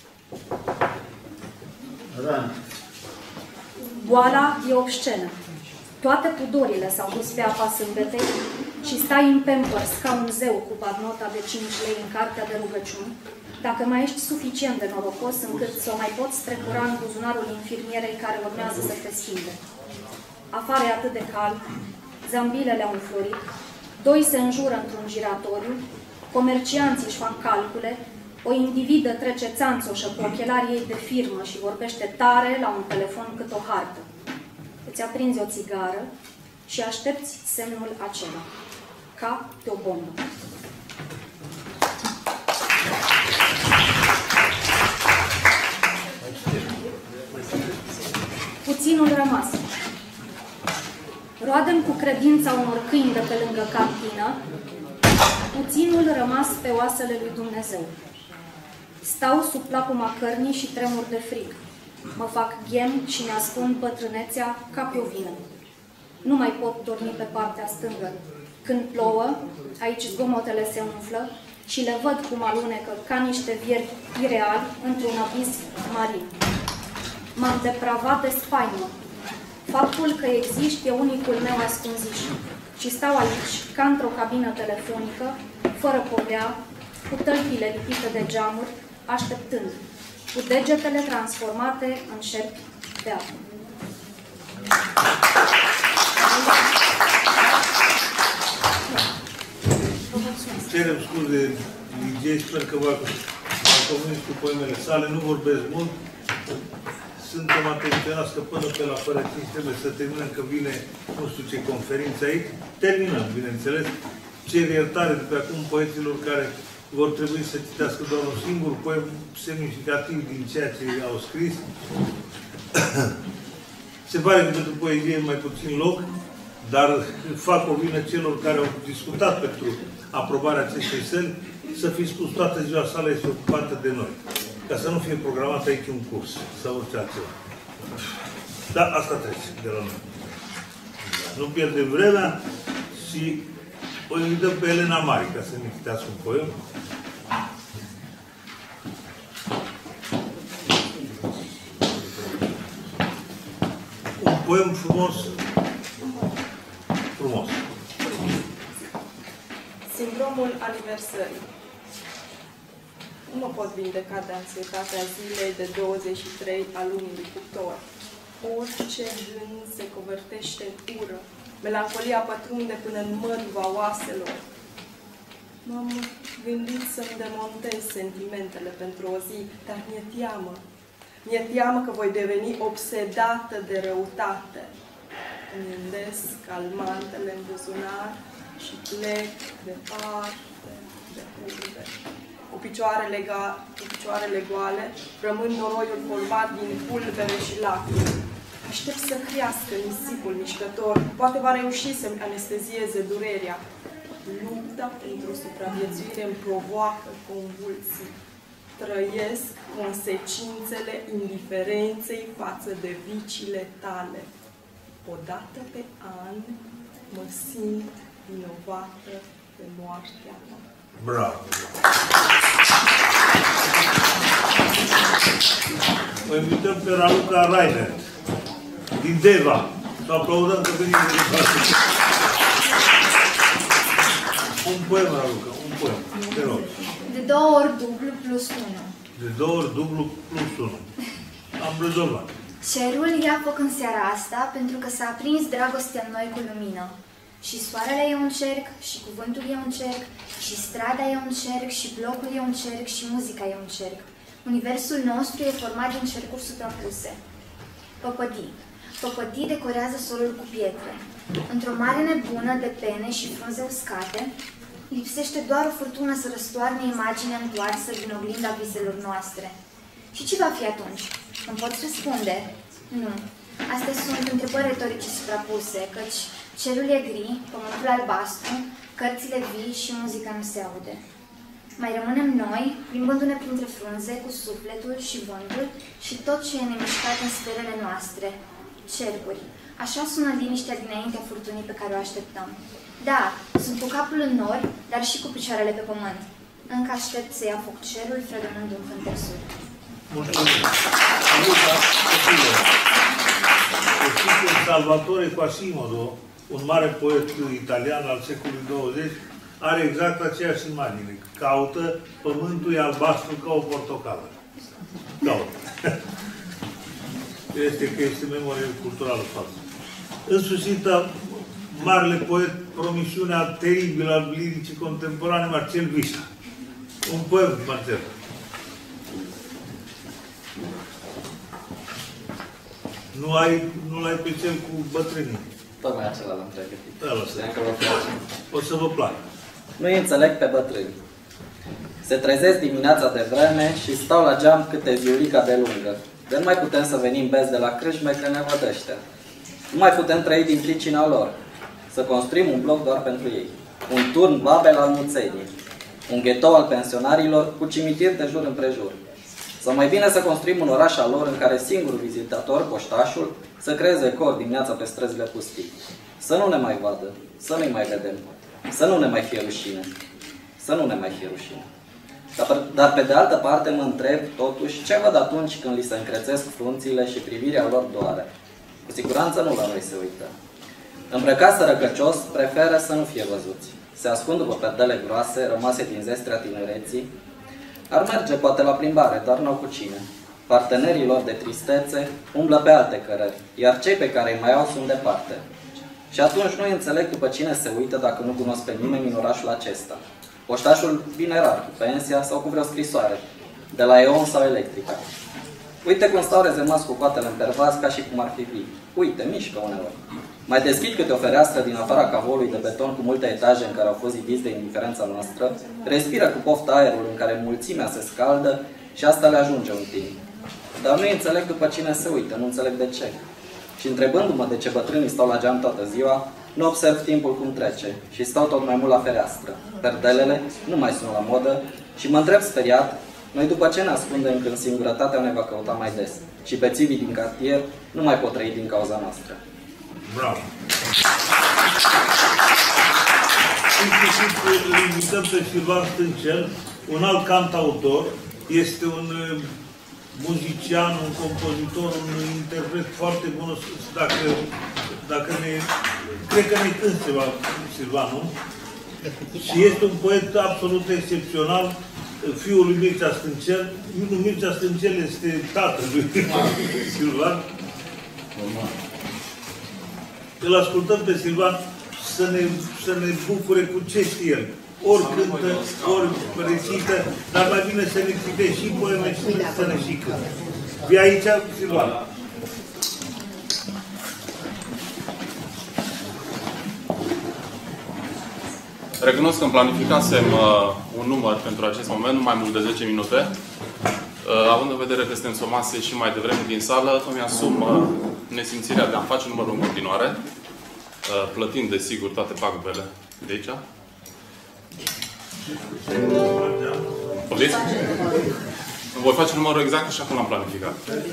Ran. Boala e obscenă. Toate pudorile s-au dus pe apa sâmbetei și stai în Pampers ca un zeu cu badnota de cinci lei în cartea de rugăciuni, dacă mai ești suficient de norocos încât să o mai poți strecura în buzunarul infirmierei care urmează să te schimbe. Afară e atât de cald, zambilele au înflorit, doi se înjură într-un giratoriu, comercianții își fac calcule, o individă trece țanțoșă cu ochelarii ei de firmă și vorbește tare la un telefon cât o hartă. Îți aprinzi o țigară și aștepți semnul acela, ca de o bombă. Puținul rămas. Roadă-mi cu credința unor câini de pe lângă cantină, puținul rămas pe oasele lui Dumnezeu. Stau sub plapuma cărnii și tremur de frig. Mă fac ghem și ne-ascund bătrânețea ca pe o vină. Nu mai pot dormi pe partea stângă. Când plouă, aici zgomotele se umflă și le văd cum alunecă ca niște vieri ireali într-un abis marin. M-am depravat de spaimă. Faptul că existi e unicul meu ascunziș și stau aici, ca într-o cabină telefonică, fără povea, cu tălpile lipite de geamuri, așteptând, cu degetele transformate în șerpi de apă. Cerem scuze, Ligei, sper că v-a convins cu poemele sale, nu vorbesc mult. Suntem atenționați că până pe la fără cinci trebuie să terminăm, că vine nu știu ce conferință aici. Terminăm, bineînțeles. Cer iertare de pe acum poeților care vor trebui să citească doar un singur poem semnificativ din ceea ce au scris. Se pare că pentru poezie e mai puțin loc, dar fac o vină celor care au discutat pentru aprobarea acestei săli, să fi spus toată ziua sala este ocupată de noi. Ca să nu fie programat aici un curs sau orice altceva. Da, asta trece de la noi. Nu pierdem vremea și o invităm pe Elena Mari ca să ne citească un poem. Un poem frumos. Frumos. Sindromul aniversării. Nu mă pot vindeca de anxietatea zilei de douăzeci și trei a lunii cuptor. Orice gând se convertește în ură. Melancolia pătrunde până în măduva oaselor. M-am gândit să-mi demontez sentimentele pentru o zi, dar mi-e teamă. Mi-e teamă că voi deveni obsedată de răutate. Îmi gândesc calmantele în buzunar și plec departe, departe. Cu picioarele, cu picioarele goale, rămân noroiul format din pulbere și lacrimi. Aștept să crească nisipul mișcător, poate va reuși să-mi anestezieze durerea. Lupta pentru supraviețuire îmi provoacă convulsii. Trăiesc consecințele indiferenței față de viciile tale. Odată pe an mă simt vinovată de moartea mea. Bravo! O invităm pe Raluca Rainer, din Deva. Să aplaudăm că venim de departe. Un poem, Raluca, un poem. Te rog. De două ori dublu plus unu. De două ori dublu plus unu. Am rezolvat. Cerul ia foc în seara asta pentru că s-a aprins dragostea în noi cu lumină. Și soarele e un cerc, și cuvântul e un cerc, și strada e un cerc, și blocul e un cerc, și muzica e un cerc. Universul nostru e format din cercuri suprapuse. Păpădii. Păpădii decorează solul cu pietre. Într-o mare nebună de pene și frunze uscate, lipsește doar o furtună să răstoarne imaginea întoarsă din oglinda viselor noastre. Și ce va fi atunci? Îmi poți răspunde? Nu. Astea sunt întrebări retorice suprapuse, căci cerul e gri, pământul albastru, cărțile vii și muzica nu se aude. Mai rămânem noi, plimbându-ne printre frunze, cu sufletul și vântul și tot ce e nemișcat în sferele noastre. Cercuri. Așa sună liniștea dinaintea furtunii pe care o așteptăm. Da, sunt cu capul în nori, dar și cu picioarele pe pământ. Încă aștept să ia foc cerul, fredonând un cântărsur. Mulțumim! Salvatore Quasimodo, un mare poet italian al secolului douăzeci, are exact aceeași imagine. Caută, pământul e albastru ca o portocală. Caută. Este că este memorie culturală falsă. Însușită marele poet, promisiunea teribilă a liricii contemporane, Marcel Visa. Un poem, Marcel. Nu ai, nu l-ai pe cel cu bătrânii. Tocmai acela l-am pregătit. Da, o să vă placă. Nu-i înțeleg pe bătrâni. Se trezesc dimineața de vreme și stau la geam câte ziulica de lungă. De nu mai putem să venim bezi de la crâșme că ne vădește. Nu mai putem trăi din pricina lor. Să construim un bloc doar pentru ei. Un turn Babel al muțenii. Un ghetou al pensionarilor cu cimitir de jur împrejur. Sau mai bine să construim un oraș al lor în care singurul vizitator, poștașul, să creeze cor dimineața pe străzile pustii. Să nu ne mai vadă, să nu-i mai vedem, să nu ne mai fie rușine, să nu ne mai fie rușine. Dar, dar pe de altă parte mă întreb, totuși, ce văd atunci când li se încrețesc frunțile și privirea lor doare? Cu siguranță nu la noi se uită. Îmbrăcați sărăcăcios, preferă să nu fie văzuți. Se ascund după perdele groase, rămase din zestrea tinereții. Ar merge poate la plimbare, dar n-au cu cine. Partenerii lor de tristețe umblă pe alte cărări, iar cei pe care îi mai au sunt departe. Și atunci nu înțeleg după cine se uită dacă nu cunosc pe nimeni în orașul acesta. Poștașul vine rar cu pensia sau cu vreo scrisoare, de la E O N sau Electrica. Uite cum stau rezemați cu coatele în pervaz ca și cum ar fi vii. Uite, mișcă uneori. Mai deschid câte o fereastră din afara cavoului de beton cu multe etaje în care au fost zidiți de indiferența noastră, respiră cu poftă aerul în care mulțimea se scaldă și asta le ajunge un timp. Dar nu înțeleg după cine se uită, nu înțeleg de ce. Și întrebându-mă de ce bătrânii stau la geam toată ziua, nu observ timpul cum trece și stau tot mai mult la fereastră. Perdelele nu mai sunt la modă și mă întreb speriat, noi după ce ne ascundem când singurătatea ne va căuta mai des și bețivii din cartier nu mai pot trăi din cauza noastră. Bravo! Inclusiv îl invităm pe Silvan Stâncel, un alt cantautor, este un muzician, un compozitor, un interpret foarte bun, dacă, dacă ne... Cred că ne cânt ceva, Silvan, nu? Și este un poet absolut excepțional, fiul lui Mircea Stâncel. Mircea Stâncel este tatăl lui Silvan. Îl ascultăm pe Silvan să ne, să ne bucure cu ce știe el. Ori cântă, ori recită, dar mai bine să ne citești și poeme și să ne și cântă. Vii aici, Silvan. Recunosc că îmi planificasem uh, un număr pentru acest moment, nu mai mult de zece minute. Uh, având în vedere că suntem somase și mai devreme din sală, îmi asum uh, nesimțirea de a face numărul în continuare, uh, plătind, desigur, toate pagubele de aici. Poftiți? Voi face numărul exact așa cum l-am planificat.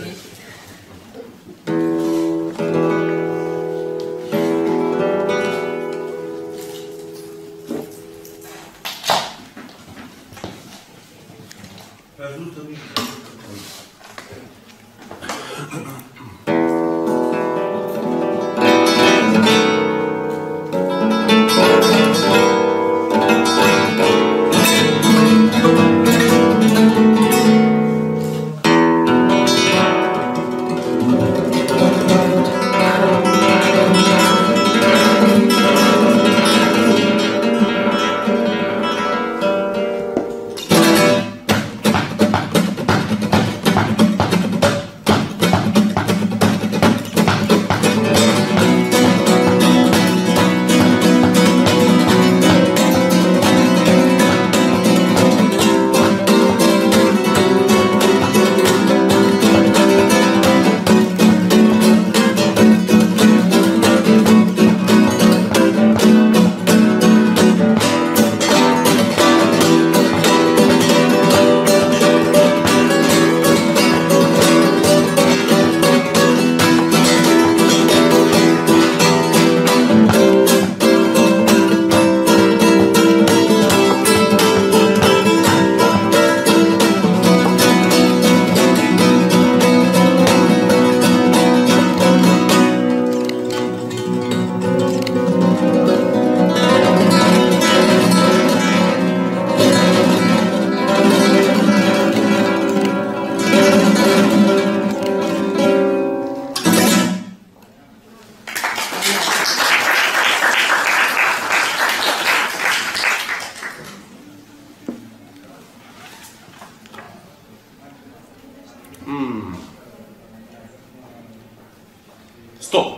Stop!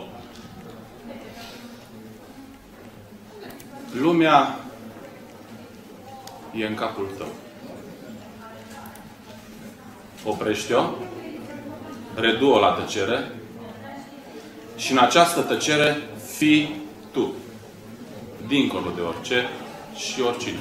Lumea e în capul tău. Oprește-o, redu-o la tăcere și în această tăcere fii tu, dincolo de orice și oricine.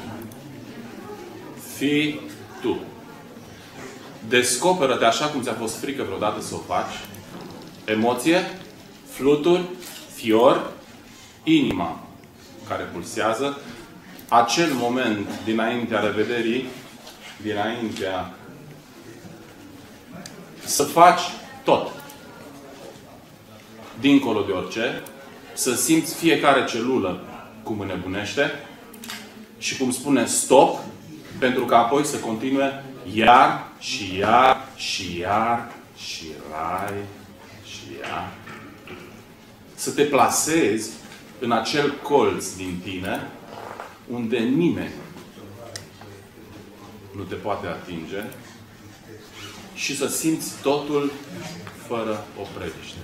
Fii tu. Descoperă-te așa cum ți-a fost frică vreodată să o faci. Emoție, flutur, fior, inima care pulsează, acel moment dinaintea revederii, dinaintea să faci tot. dincolo de orice, să simți fiecare celulă cum înnebunește și cum spune stop, pentru că apoi să continue iar și iar și iar și rai și iar. Să te plasezi în acel colț din tine unde nimeni nu te poate atinge și să simți totul fără opreliște.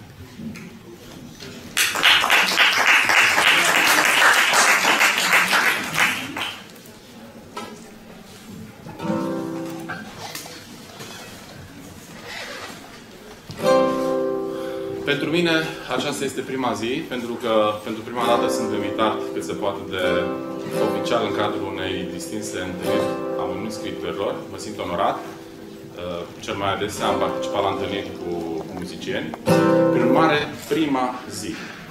Pentru mine, aceasta este prima zi, pentru că pentru prima dată sunt invitat cât se poate de oficial în cadrul unei distinse întâlniri a unui scriitorilor. Mă simt onorat. Cel mai adesea am participat la întâlniri cu muzicieni. Prin urmare, prima zi.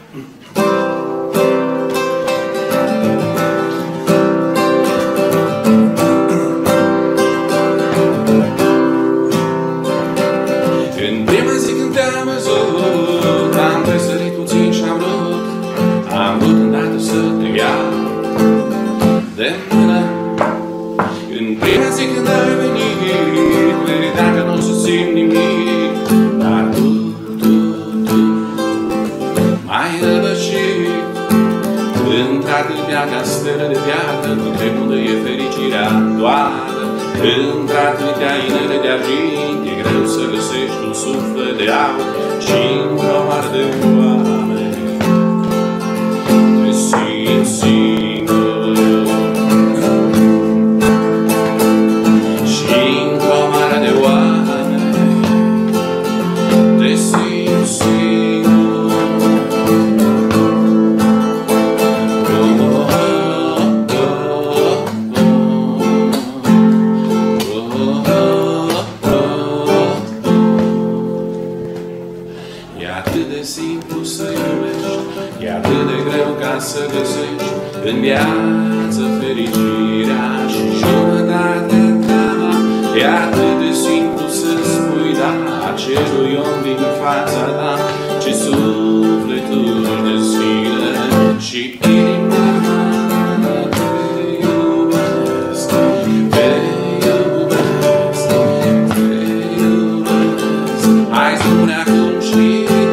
În prima zi când te-am văzut, am tresărit puțin și am vrut, am vrut îndată să te iau de mână. În prima zi când ai venit, credeam că nu o să simt nimic, dar tu, tu, tu m-ai răvășit. Într-atâtea ca stelă de viață, între unde e fericirea toată, într-atâtea inele de argint, e greu să găsești un suflet de aur și într-o mare de oameni te simți singur. Și într-o mare de oameni te simți singur. Simplu să iubești, e atât de greu ca să găsești în viață fericirea și jumătatea ta. E atât de simplu să spui da acelui om din fața ta, ce sufletul deschide și inima te iubesc, te iubesc, te iubesc. Hai spune acum și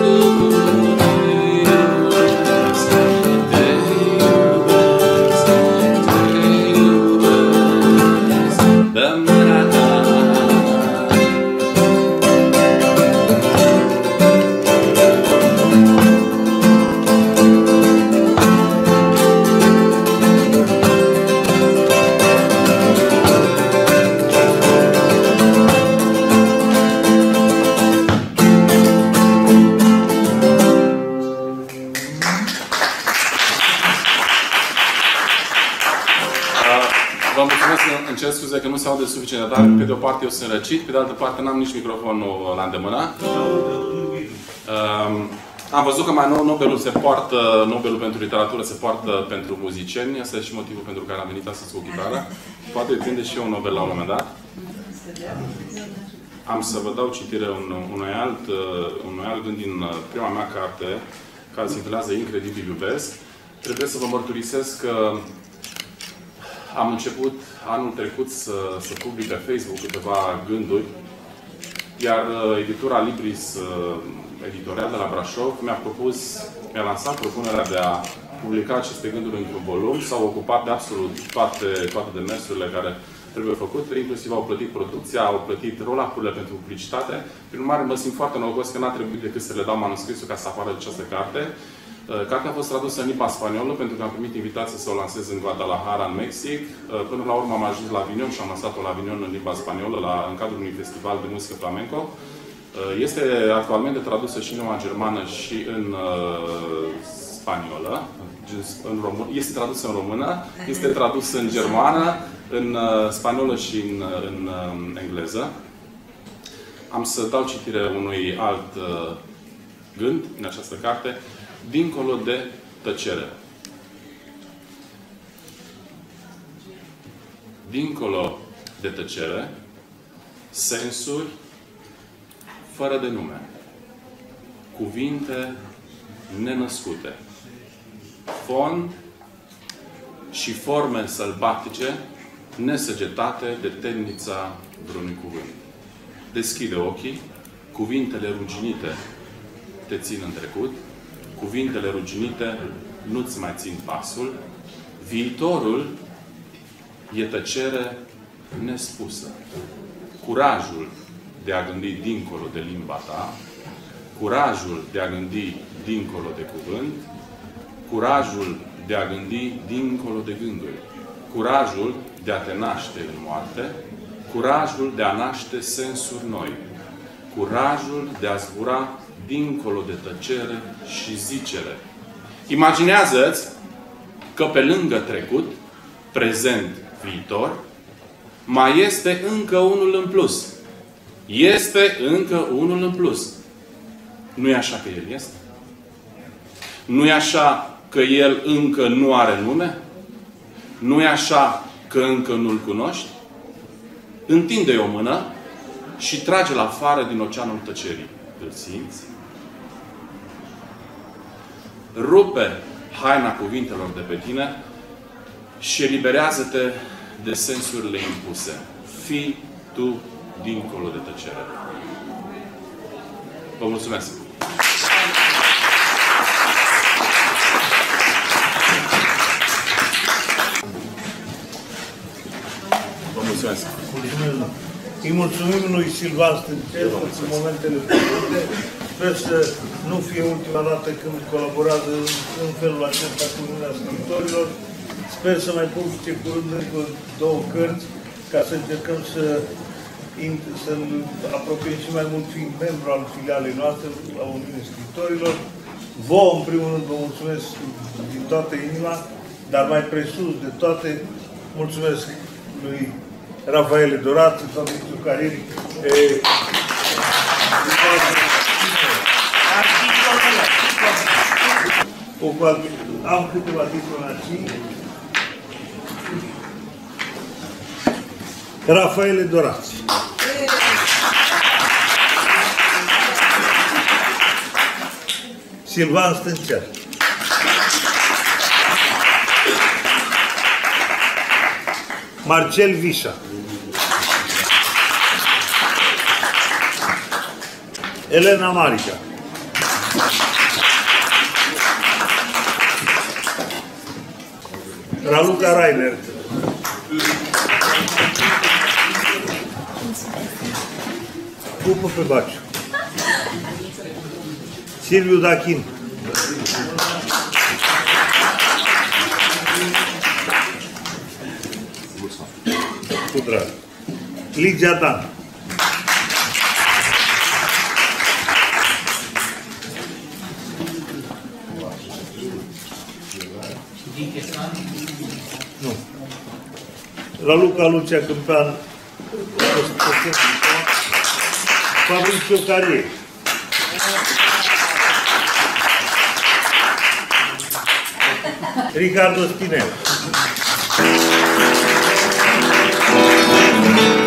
cer scuze că nu se aude suficient de tare. Pe de o parte eu sunt răcit, pe de altă parte n-am nici microfonul la îndemână. Um, am văzut că mai nou Nobelul se poartă, Nobelul pentru literatură se poartă pentru muzicieni. Asta e și motivul pentru care am venit astăzi cu o chitară. Poate prinde și eu un Nobel la un moment dat. Am să vă dau citire un, unui, alt, unui alt gând din prima mea carte, care se intitulează Incredibil iubesc. Trebuie să vă mărturisesc că am început anul trecut să, să public pe Facebook câteva gânduri, iar editura Libris editorial de la Brașov mi-a propus, mi-a lansat propunerea de a publica aceste gânduri într-un volum. S-au ocupat de absolut toate, toate demersurile care trebuie făcute, inclusiv au plătit producția, au plătit roll-up-urile pentru publicitate. Prin urmare, mă simt foarte norocos că n-a trebuit decât să le dau manuscrisul ca să apară această carte. Cartea a fost tradusă în limba spaniolă, pentru că am primit invitație să o lansez în Guadalajara, în Mexic. Până la urmă am ajuns la Avignon și am lansat-o la Avignon în limba spaniolă, la, în cadrul unui festival de muzică flamenco. Este actualmente tradusă și în limba germană și în uh, spaniolă. În român, este tradusă în română, este tradusă în germană, în uh, spaniolă și în, în uh, engleză. Am să dau citire unui alt uh, gând în această carte, Dincolo de tăcere. Dincolo de tăcere, sensuri fără de nume, cuvinte nenăscute. Fond și forme sălbatice nesăgetate de temnița vreunui cuvânt. Deschide ochii, cuvintele ruginite te țin în trecut, cuvintele ruginite nu-ți mai țin pasul, viitorul e tăcere nespusă. Curajul de a gândi dincolo de limba ta, curajul de a gândi dincolo de cuvânt, curajul de a gândi dincolo de gânduri, curajul de a te naște în moarte, curajul de a naște sensuri noi, curajul de a zbura dincolo de tăcere și zicere. Imaginează-ți că pe lângă trecut, prezent, viitor, mai este încă unul în plus. Este încă unul în plus. Nu e așa că El este? Nu e așa că El încă nu are nume? Nu e așa că încă nu-L cunoști? Întinde-i o mână și trage-L afară din oceanul tăcerii. Îl simți? Rupe haina cuvintelor de pe tine și eliberează-te de sensurile impuse. Fii tu dincolo de tăcere. Vă mulțumesc! Vă mulțumesc! Îi mulțumim lui Silvan Stâncel pentru momentele trecute. Sper să nu fie ultima dată când colaborează în felul acesta cu Uniunea Scriitorilor. Sper să mai publice curând încă două cărți ca să încercăm să să-l apropiem și mai mult fiind membru al filialei noastre, a Uniunii Scriitorilor. Vouă, în primul rând, vă mulțumesc din toată inima, dar mai presus de toate, mulțumesc lui Rafael Dorat, Fabrițiu Cariri. Am câteva diplomații. Rafael Dorat. Silvan Stâncel. Marcel Vișa. Elena Marica. Raluca Rainer. Pupă pe Baciu. Silviu Dachin. Cu drag. Ligia Dan. Nu. Raluca Lucia Câmpean. Fabrițiu Carie. Ricardo Spinel.